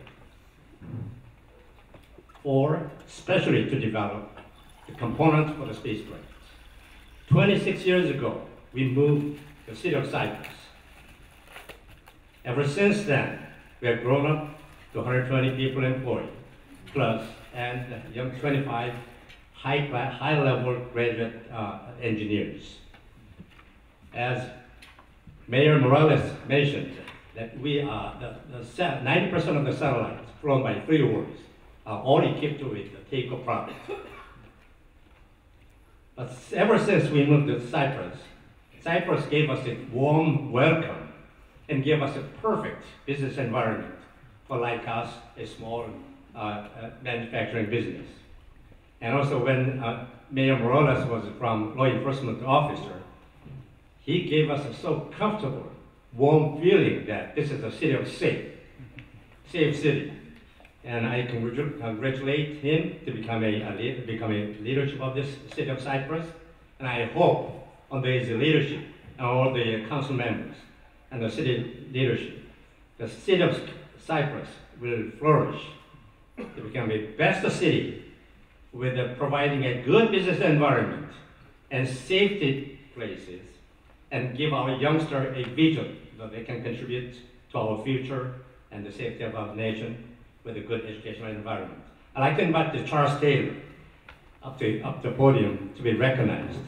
especially to develop the components for the spacecraft. 26 years ago, we moved to the city of Cypress. Ever since then, we have grown up to 120 people employed, plus, and 25 high-level graduate engineers. As Mayor Morales mentioned, that we are 90% of the satellites flown by 3 worlds are all equipped with the TACO product. But ever since we moved to Cypress, Cypress gave us a warm welcome and gave us a perfect business environment for like us, a small manufacturing business. And also when Mayor Morales was from law enforcement officer, he gave us a so comfortable, warm feeling that this is a city of safe city. And I congratulate him to become a leadership of this city of Cypress. And I hope under his leadership and all the council members and the city leadership, the city of Cypress will flourish to become the best city with providing a good business environment and safety places, and give our youngsters a vision that they can contribute to our future and the safety of our nation with a good educational environment. I'd like to invite the Charles Taylor up the podium to be recognized.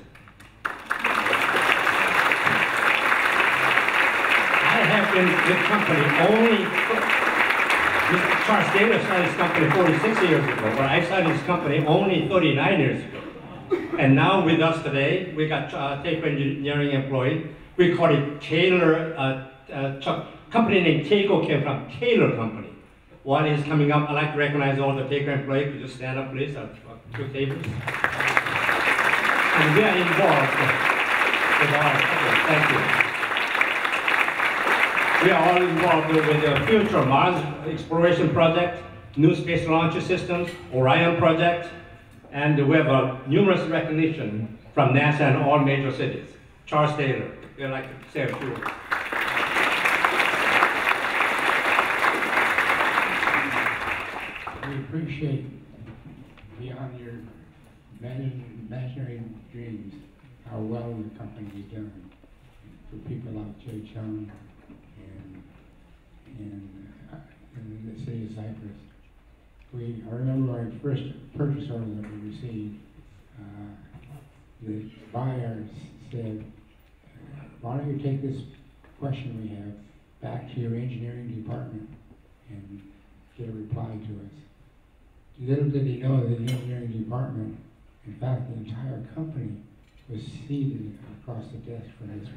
I have been with company only, Charles Taylor started his company 46 years ago, but I started this company only 39 years ago. And now with us today, we got TACO Engineering employee. We call it Taylor, company name TACO came from Taylor Company. While he's coming up, I'd like to recognize all the TACO employees. Could you stand up, please, at 2 tables? And we are involved with thank you. We are all involved with the future Mars exploration project, new space launch systems, Orion project, and we have numerous recognition from NASA and all major cities. Charles Taylor, we'd like to say a few words. We appreciate beyond your imaginary dreams how well the company is doing for people like Jay Chung in the city of Cypress. I remember our first purchase order that we received, the buyer said, why don't you take this question we have back to your engineering department and get a reply to us. Little did he know that the engineering department, in fact the entire company, was seated across the desk from this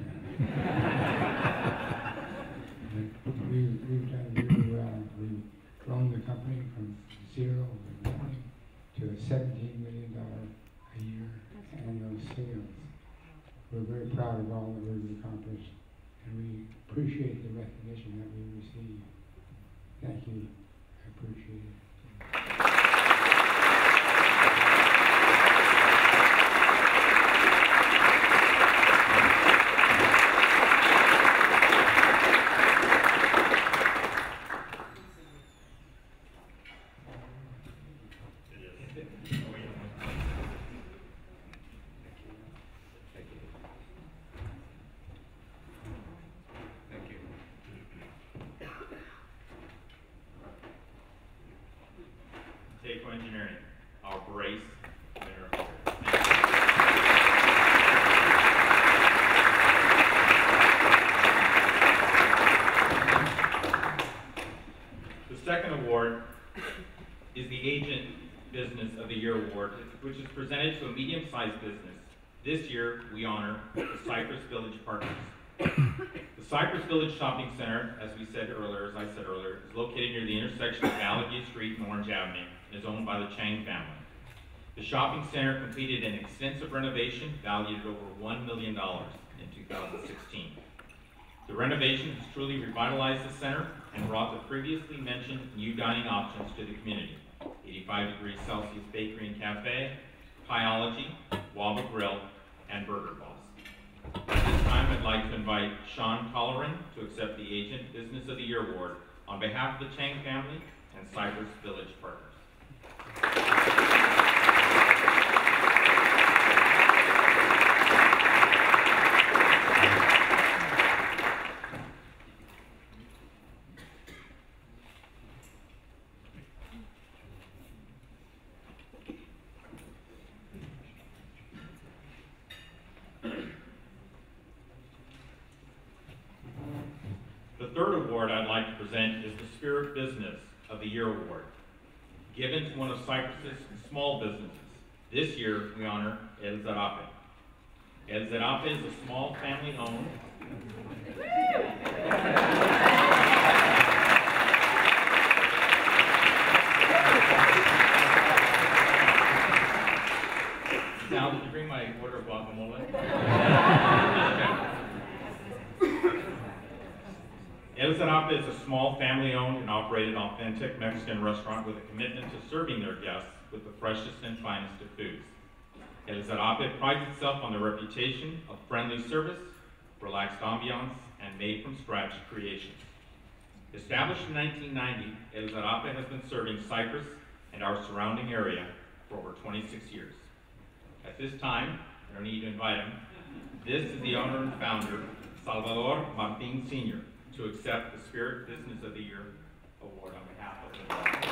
man. We've done really well. We've grown the company from 0 to nothing to a $17 million a year annual sales. We're very proud of all that we've accomplished, and we appreciate the recognition that we receive. Thank you. I appreciate it. which is presented to a medium-sized business, this year we honor the Cypress Village Partners. The Cypress Village Shopping Center, as I said earlier, is located near the intersection of Gallagher Street and Orange Avenue and is owned by the Chang family. The shopping center completed an extensive renovation valued at over $1 million in 2016. The renovation has truly revitalized the center and brought the previously mentioned new dining options to the community: 85 degrees Celsius Bakery and Cafe, Pieology, Waba Grill, and Burger Boss. At this time, I'd like to invite Sean Colleran to accept the Agent Business of the Year Award on behalf of the Chang family and Cypress Village Partners. The third award I'd like to present is the Spirit Business of the Year Award, given to one of Cypress's small businesses. This year, we honor El Zarape. El Zarape is a small family-owned Now, did you bring my order of guacamole? El Zarape is a small, family-owned and operated authentic Mexican restaurant with a commitment to serving their guests with the freshest and finest of foods. El Zarape prides itself on the reputation of friendly service, relaxed ambiance, and made-from-scratch creations. Established in 1990, El Zarape has been serving Cypress and our surrounding area for over 26 years. At this time, I don't need to invite him, this is the owner and founder, Salvador Martin Sr., to accept the Spirit Business of the Year Award on behalf of the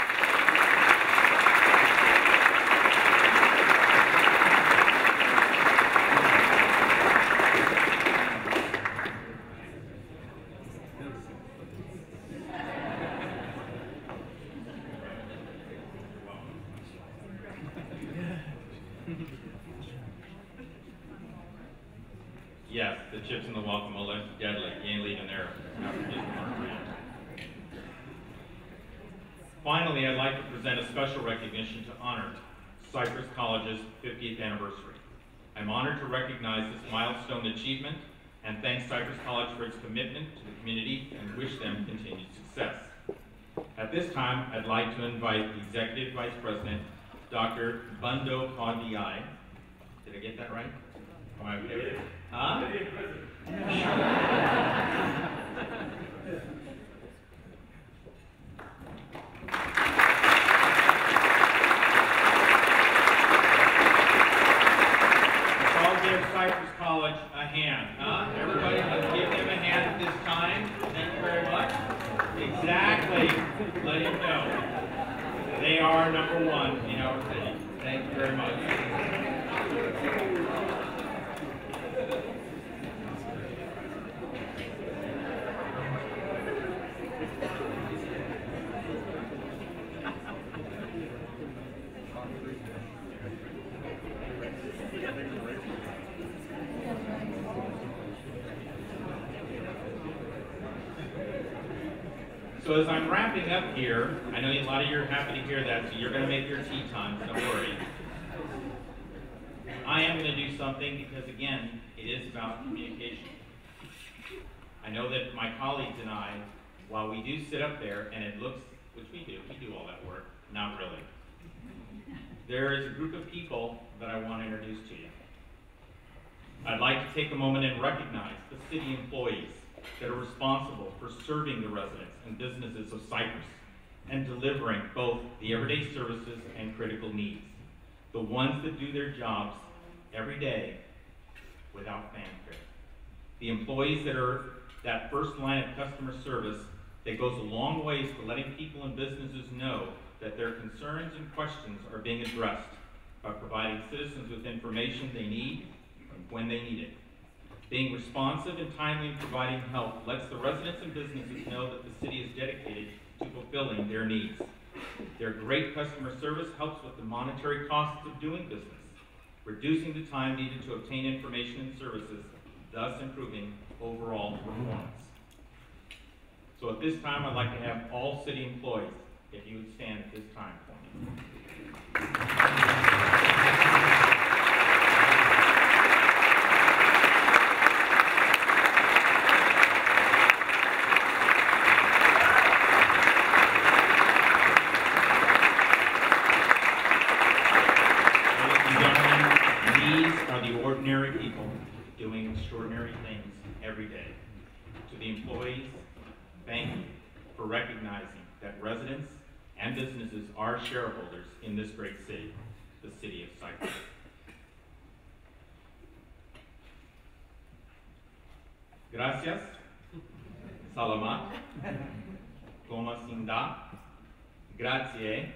Yes, the chips and the guacamole, deadly. You ain't leaving there. Finally, I'd like to present a special recognition to honor Cypress College's 50th anniversary. I'm honored to recognize this milestone achievement and thank Cypress College for its commitment to the community and wish them continued success. At this time, I'd like to invite the Executive Vice President, Dr. Bundo Pawdiai. Did I get that right? Am I okay with it? Huh? Let's all give Cypress College a hand, huh? Everybody, let's give them a hand at this time. Thank you very much. Exactly. Let him know. They are number one in our city. Thank you very much. So as I'm wrapping up here, I know a lot of you are happy to hear that, so you're going to make your tea time, don't worry. I am going to do something because, again, it is about communication. I know that my colleagues and I, while we do sit up there and it looks, which we do all that work, not really. There is a group of people that I want to introduce to you. I'd like to take a moment and recognize the city employees that are responsible for serving the residents and businesses of Cypress and delivering both the everyday services and critical needs. The ones that do their jobs every day without fanfare. The employees that are that first line of customer service that goes a long ways to letting people and businesses know that their concerns and questions are being addressed by providing citizens with information they need when they need it. Being responsive and timely in providing help lets the residents and businesses know that the city is dedicated to fulfilling their needs. Their great customer service helps with the monetary costs of doing business, reducing the time needed to obtain information and services, thus improving overall performance. So at this time, I'd like to have all city employees, if you would stand at this time for me. Ordinary people doing extraordinary things every day. To the employees, thank you for recognizing that residents and businesses are shareholders in this great city, the city of Cypress. Gracias. Salamat. Gomasinda. Grazie.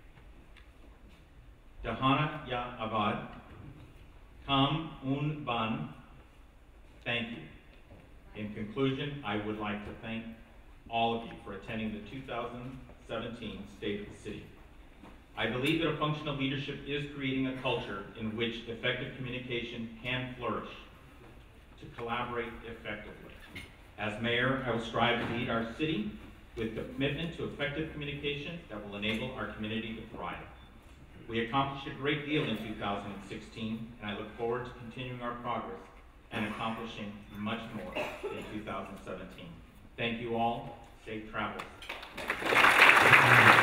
Dahana ya abad. Kam un ban, thank you. In conclusion, I would like to thank all of you for attending the 2017 State of the City. I believe that a functional leadership is creating a culture in which effective communication can flourish, to collaborate effectively. As mayor, I will strive to lead our city with the commitment to effective communication that will enable our community to thrive. We accomplished a great deal in 2016, and I look forward to continuing our progress and accomplishing much more in 2017. Thank you all. Safe travels.